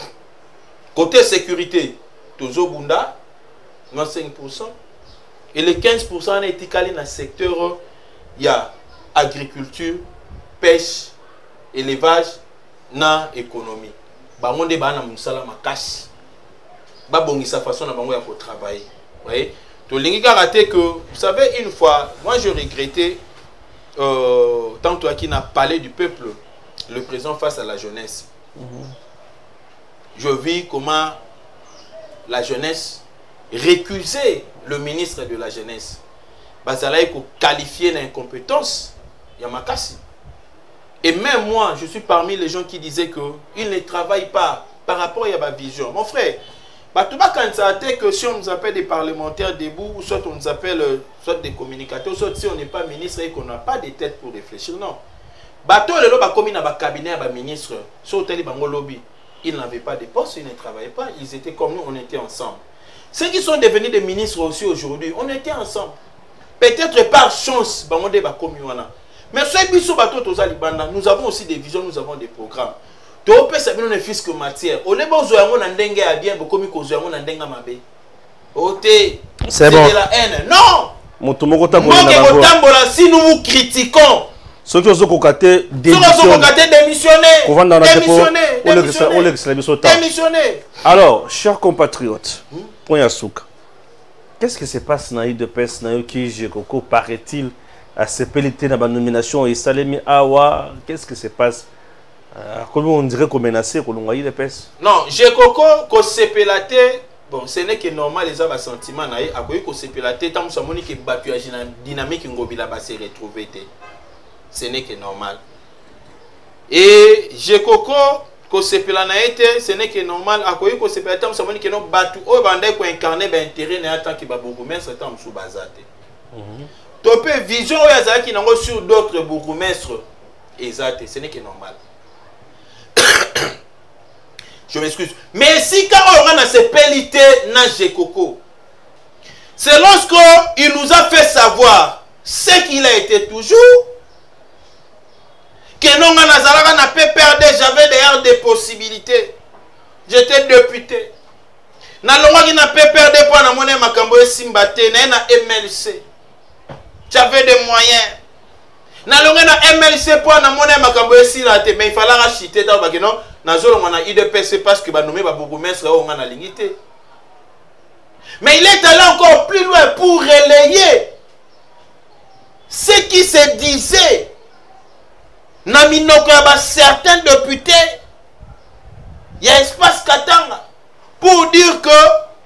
Côté sécurité, Tozo Bunda, cinq pour cent. Et les quinze pour cent ont été calés dans le secteur, il y a agriculture, pêche, élevage, na économie. Bango de bana musala makasi. Ba bongi sa façon na bango ya ko travailler. Vous voyez? To lingi karaté que vous savez une fois, moi je regrettais euh, tant toi qui n'a parlé du peuple, le président face à la jeunesse. Mm-hmm. Je vis comment la jeunesse récusait le ministre de la jeunesse. Bazala est qualifié d'incompétence. Yamakasi. Et même moi, je suis parmi les gens qui disaient qu'il ne travaille pas par rapport à ma vision. Mon frère, bah, tout bas quand ça a été que si on nous appelle des parlementaires debout, ou soit on nous appelle soit des communicateurs, soit si on n'est pas ministre et qu'on n'a pas de tête pour réfléchir, non. Bateau le loba comme dans le cabinet à ministre, sur tel bango lobby, ils n'avaient pas de poste, ils ne travaillaient pas, ils étaient comme nous, on était ensemble. Ceux qui sont devenus des ministres aussi aujourd'hui, on était ensemble. Peut-être par chance, bango de bakomi wana. Mais ceux qui sont bateau toza libanda, nous avons aussi des visions, nous avons des programmes. Tu peux savoir ne fils que matière. Au lieu de zoyango na ndenge ya bien, bokomi ko zoyango na ndenge mabe. Oté. C'est bon. De la haine. Non. Motomoko tambola si nous vous critiquons. Ceux qui ont cocaté démissionner. Démissionner. Alors, chers compatriotes, point à souk. Qu'est-ce qui se passe dans l'I D P S qui Jekoko paraît-il à se pelleter dans la nomination et Salemi Awa? Qu'est-ce qui se passe? Comment on dirait qu'on menacé qu'on l'I D P S? Non, Jekoko qu'on se pelleter. Bon, ce n'est que normal, les hommes ont sentiment, à quoi qu'on s'est pélaté, tant que ça m'a battu à dynamique, Ngobila va se retrouver. Ce n'est que normal. Et Jekoko, qu'on s'est pélaté, ce n'est que normal, à quoi qu'on s'est pélaté, tant que ça m'a battu, au bandé qu'on incarne l'intérêt, n'a tant qu'il va beaucoup mettre, c'est tant que sous bazate. Topé vision, il y a qui n'ont reçu d'autres bourgmestres, exact, ce n'est que normal. Je m'excuse. Mais si quand on a ces pellités dans Jekoko, c'est lorsque il nous a fait savoir ce qu'il a été toujours, que non, on a pu perdre, j'avais d'ailleurs des possibilités. J'étais député. Nalonga n'a pas perdu pour la monnaie Makambo Simbate, na M L C. J'avais des moyens. Nalonga na M L C pour la monnaie Makambo Simbate, mais il fallait racheter dans le non. Nazolo on a I D P S parce que va nommer ba bourgmestre on a limité. Mais il est allé encore plus loin pour relayer ce qui se disait. Naminoko ba certains députés, il y a espace Katanga pour dire que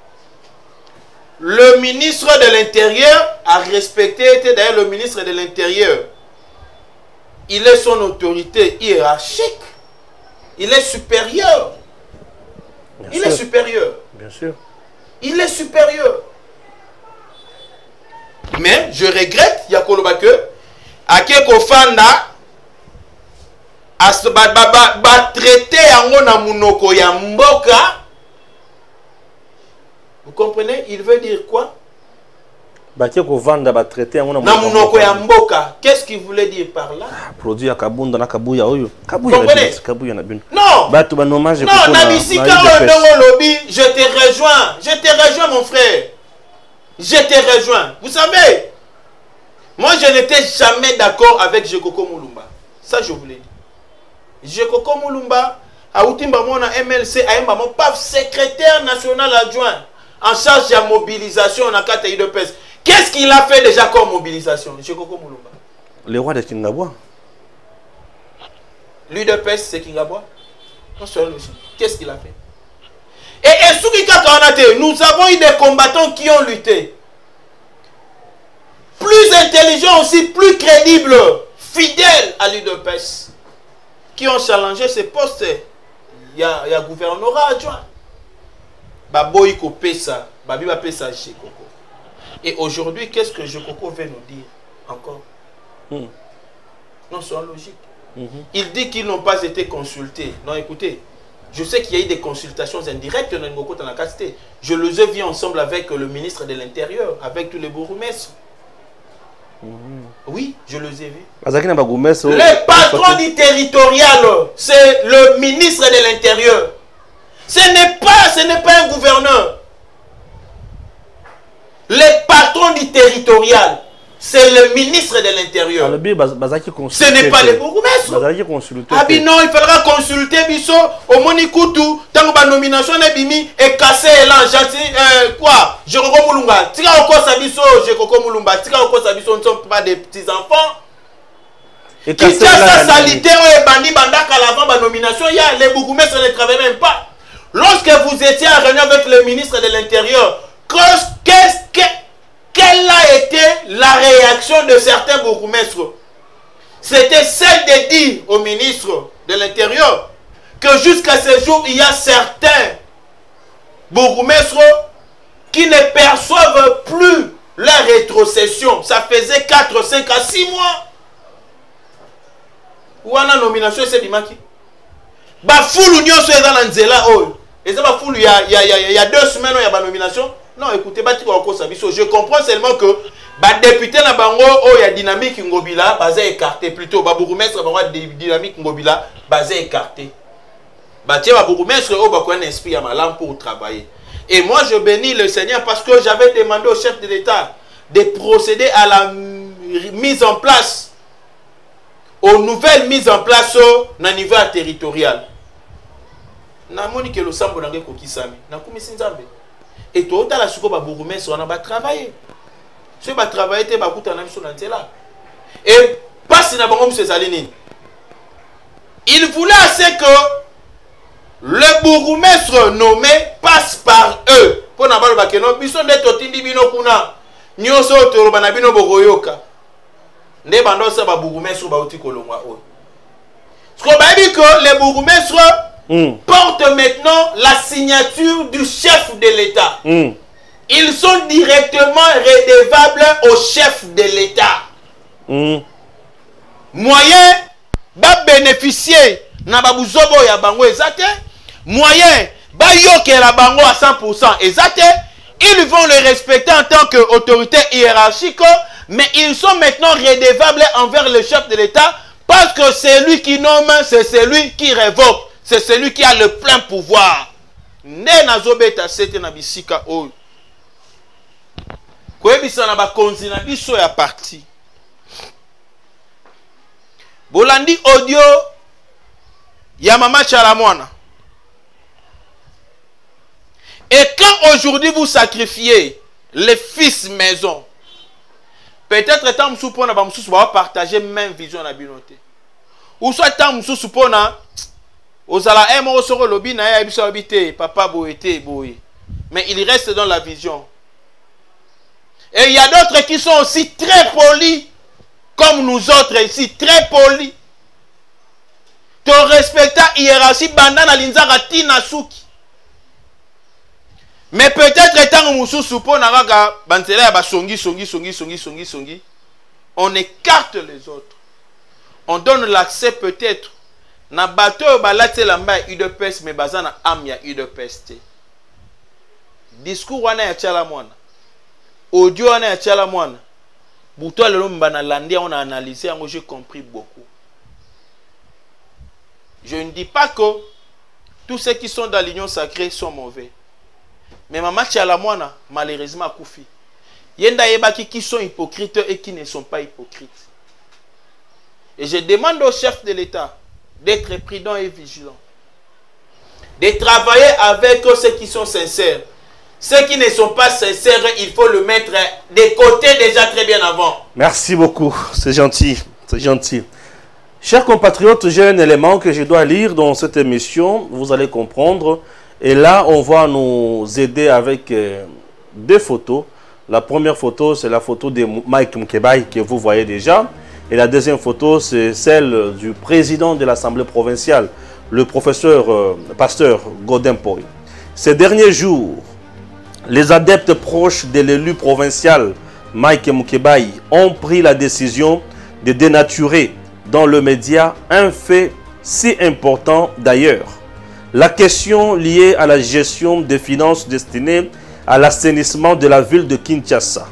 le ministre de l'Intérieur a respecté, était d'ailleurs le ministre de l'Intérieur. Il est son autorité hiérarchique. Il est supérieur. Bien il sûr. est supérieur. Bien sûr. Il est supérieur. Mais je regrette, Yakoloba, que Akeko Fanda a traité Angona Munoko Yamboka. Vous comprenez? Il veut dire quoi? Bakeko Vanda va traiter Angona Yamboka. Qu'est-ce qu'il voulait dire par là? Produit à Kabunda na Kabuya Oyo. Kabuya Kabuya na bin. Non. Batu ba hommage. Non, Nabisika Ondongo Lobby, je te rejoins. Je te rejoins mon frère. Je te rejoins. Vous savez, moi je n'étais jamais d'accord avec Jekoko Mulumba. Ça je vous l'ai dit. Jekoko Mulumba a Outimba Mona M L C a mon paf secrétaire national adjoint en charge de la mobilisation en Akata I D P S. Qu'est-ce qu'il a fait déjà comme mobilisation? Jekoko Mulumba. Le roi de Kingabwa. L'U D P S c'est Kingabwa. Qu'est-ce qu'il a fait? Et Esukika Kanate, nous avons eu des combattants qui ont lutté. Plus intelligents aussi, plus crédibles, fidèles à l'U D P S. Qui ont challengé ces postes. Il y a, il y a gouvernorat adjoint. Baboy Kopesa, Babi Bapesa Jekoko. Et aujourd'hui, qu'est-ce que Jekoko veut nous dire encore? mm. Non, c'est logique. Mm -hmm. Il dit qu'ils n'ont pas été consultés. Non, écoutez, je sais qu'il y a eu des consultations indirectes dans Ngoko Tanakasté. Je les ai vus ensemble avec le ministre de l'Intérieur, avec tous les bourgmestres. Mm -hmm. Oui, je les ai vus. Le patron du territorial, c'est le ministre de l'Intérieur. Ce n'est pas, ce n'est pas un gouverneur. Le patron du territorial, c'est le ministre de l'Intérieur. Ce n'est pas le bourgmestre. Ah bien non, il faudra consulter Bisso au Monikutu, tant que la nomination est bimi et casser l'an. Euh, quoi? Je recommande Mulumba. Tika oko sabiso, je recommande Mulumba. Tika oko sabiso, nous ne sommes pas des petits enfants. Et qui tient sa sanitaire et bandi bandaka l'avant la nomination, il y a les bourgmestres ne travaillent même pas. Lorsque vous étiez en réunion avec le ministre de l'Intérieur, qu'est-ce que quelle a été la réaction de certains bourgmestres? C'était celle de dire au ministre de l'Intérieur que jusqu'à ce jour, il y a certains bourgmestres qui ne perçoivent plus la rétrocession. Ça faisait quatre, cinq à six mois. Où on a nomination, c'est Dimaki. Bah, fou l'union, c'est dans l'Anzela. Et ça va fou, il y a, il y a, il y a deux semaines, il y a une nomination. Non, écoutez, je comprends seulement que les députés na bango oh il y a dynamique ngobila basé écarté plutôt ba bourgmestre bango dynamique ngobila basé écarté. Ba tie ba bourgmestre oh ba ko un esprit à malam pour travailler. Et moi je bénis le Seigneur parce que j'avais demandé au chef de l'État de procéder à la mise en place aux nouvelles mises en place au niveau territorial. Na moni que le sambo nangé kokisami na kumisi nzambe. Et tout à la suko ba bourgmestre on a travaillé. Ce va travailler te ba kuta na biso na nzela. Et passe na bango monsieur Salini. Il voulait assez que le bourgmestre nommé passe par eux. Pour na balo ba keno biso nde totindi bino kuna. Nyoso to ba na bino bokoyoka. Nde bando sa ba bourgmestre ba uti kolongwa o. Ce qu'on va dire que les bourgmestres Mm. porte maintenant la signature du chef de l'État. Mm. Ils sont directement redevables au chef de l'État. Mm. Moyen va bénéficier na babuzobo ya bango ezate. Moyen va yoke la bango à cent pour cent ezate. Ils vont le respecter en tant qu'autorité hiérarchique, mais ils sont maintenant redevables envers le chef de l'État parce que c'est lui qui nomme, c'est celui qui révoque. C'est celui qui a le plein pouvoir. Ne nazobeta sete na bisika oyo. Koyebisa na bakonzi na biso ya parti. Bolandi audio ya Mama Chalamwana. Et quand aujourd'hui vous sacrifiez les fils maison, peut-être étant moussou pona ba moussou va partager même vision na binoté. Ou soit étant moussou pona Ozala emo soro lobi na ya biso habité papa boete boye. Mais il reste dans la vision. Et il y a d'autres qui sont aussi très polis comme nous autres ici, très polis. Te respecta hiérarchie bandana linzara tina suki. Mais peut-être étant musu supo na raga bantela ba songi songi songi songi songi songi. On écarte les autres. On donne l'accès peut-être na bateau balate lamba U D P S mais bazana am ya U D P S te. Discours wana ya chala mwana. Audio wana ya chala mwana. Buto lelo mbana landia on a analysé yango j'ai compris beaucoup. Je ne dis pas que tous ceux qui sont dans l'union sacrée sont mauvais. Mais Mama chala mwana malheureusement akufi. Yenda yebaki qui sont hypocrites et qui ne sont pas hypocrites. Et je demande au chef de l'État d'être prudent et vigilant. De travailler avec ceux qui sont sincères. Ceux qui ne sont pas sincères, il faut le mettre de côté déjà très bien avant. Merci beaucoup, c'est gentil, c'est gentil. Chers compatriotes, j'ai un élément que je dois lire dans cette émission, vous allez comprendre. Et là, on va nous aider avec euh, deux photos. La première photo, c'est la photo de Mike Mkebai que vous voyez déjà. Et la deuxième photo, c'est celle du président de l'Assemblée provinciale, le professeur euh, pasteur Godin Poy. Ces derniers jours, les adeptes proches de l'élu provincial Mike Mkebai ont pris la décision de dénaturer dans le média un fait si important d'ailleurs. La question liée à la gestion des finances destinées à l'assainissement de la ville de Kinshasa.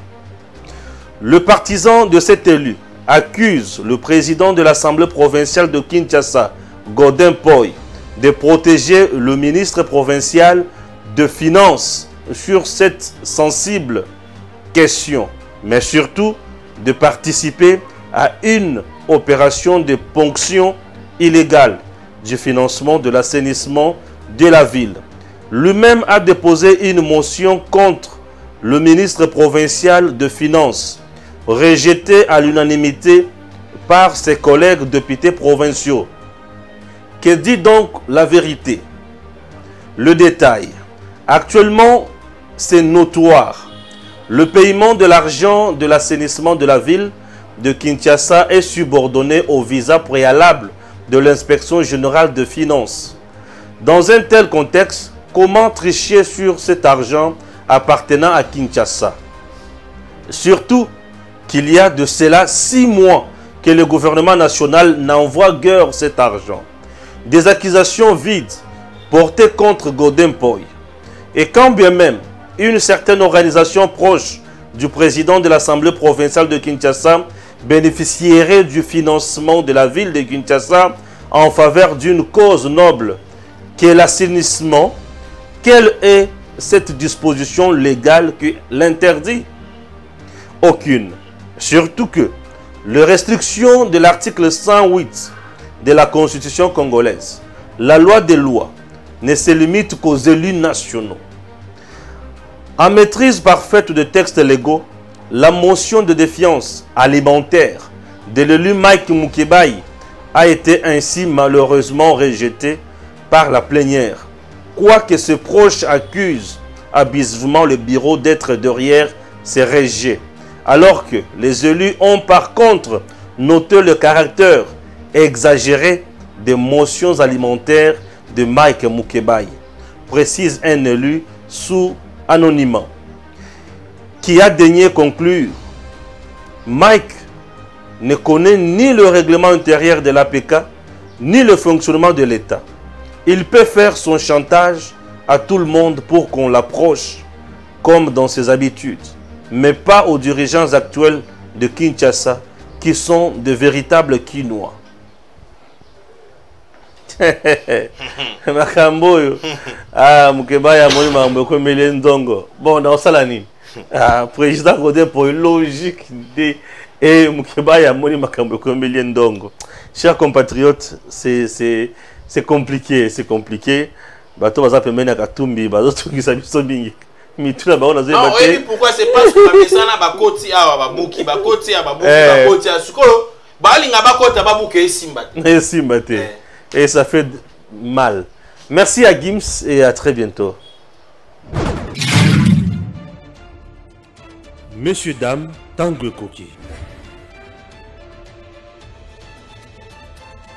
Le partisan de cet élu accuse le président de l'Assemblée provinciale de Kinshasa, Godin Poy, de protéger le ministre provincial de Finances sur cette sensible question, mais surtout de participer à une opération de ponction illégale du financement de l'assainissement de la ville. Lui-même a déposé une motion contre le ministre provincial de Finances, rejetée à l'unanimité par ses collègues députés provinciaux. Que dit donc la vérité? Le détail. Actuellement, c'est notoire. Le paiement de l'argent de l'assainissement de la ville de Kinshasa est subordonné au visa préalable de l'inspection générale de finances. Dans un tel contexte, comment tricher sur cet argent appartenant à Kinshasa? Surtout qu'il y a de cela six mois que le gouvernement national n'envoie guère cet argent. Des accusations vides portées contre Godin Poy. Et quand bien même une certaine organisation proche du président de l'Assemblée provinciale de Kinshasa bénéficierait du financement de la ville de Kinshasa en faveur d'une cause noble qu'est l'assainissement, quelle est cette disposition légale qui l'interdit? Aucune. Surtout que les restrictions de l'article cent huit de la Constitution congolaise, la loi des lois, ne se limite qu'aux élus nationaux. En maîtrise parfaite de textes légaux, la motion de défiance alimentaire de l'élu Mike Mukebai a été ainsi malheureusement rejetée par la plénière. Quoique ses proches accusent abusivement le bureau d'être derrière ces rejets, alors que les élus ont par contre noté le caractère exagéré des motions alimentaires de Mike Mukebai, précise un élu sous anonymat, qui a daigné conclure. Mike ne connaît ni le règlement intérieur de l'A P K, ni le fonctionnement de l'État. Il peut faire son chantage à tout le monde pour qu'on l'approche, comme dans ses habitudes, mais pas aux dirigeants actuels de Kinshasa, qui sont de véritables Quinois. Makamboyo, ah, Mukebai a moni mambo ko melendongo. Bon, dans ça l'année, ah, président Godin pour une logique de et Mukebai a moni makambo ko melendongo. Chers compatriotes, c'est c'est c'est compliqué, c'est compliqué. Bato baza pemena katumbi, bazo tungisa biso bingi. Mituna ba ona zeba te. Non, pourquoi c'est pas sur la mesana ba koti awa ba muki ba koti ba muki ba koti asukolo. Ba linga ba kota ba muke simba. Et simba te. Et ça fait mal. Merci à Gims et à très bientôt. Messieurs, dames, Tanguy Koki.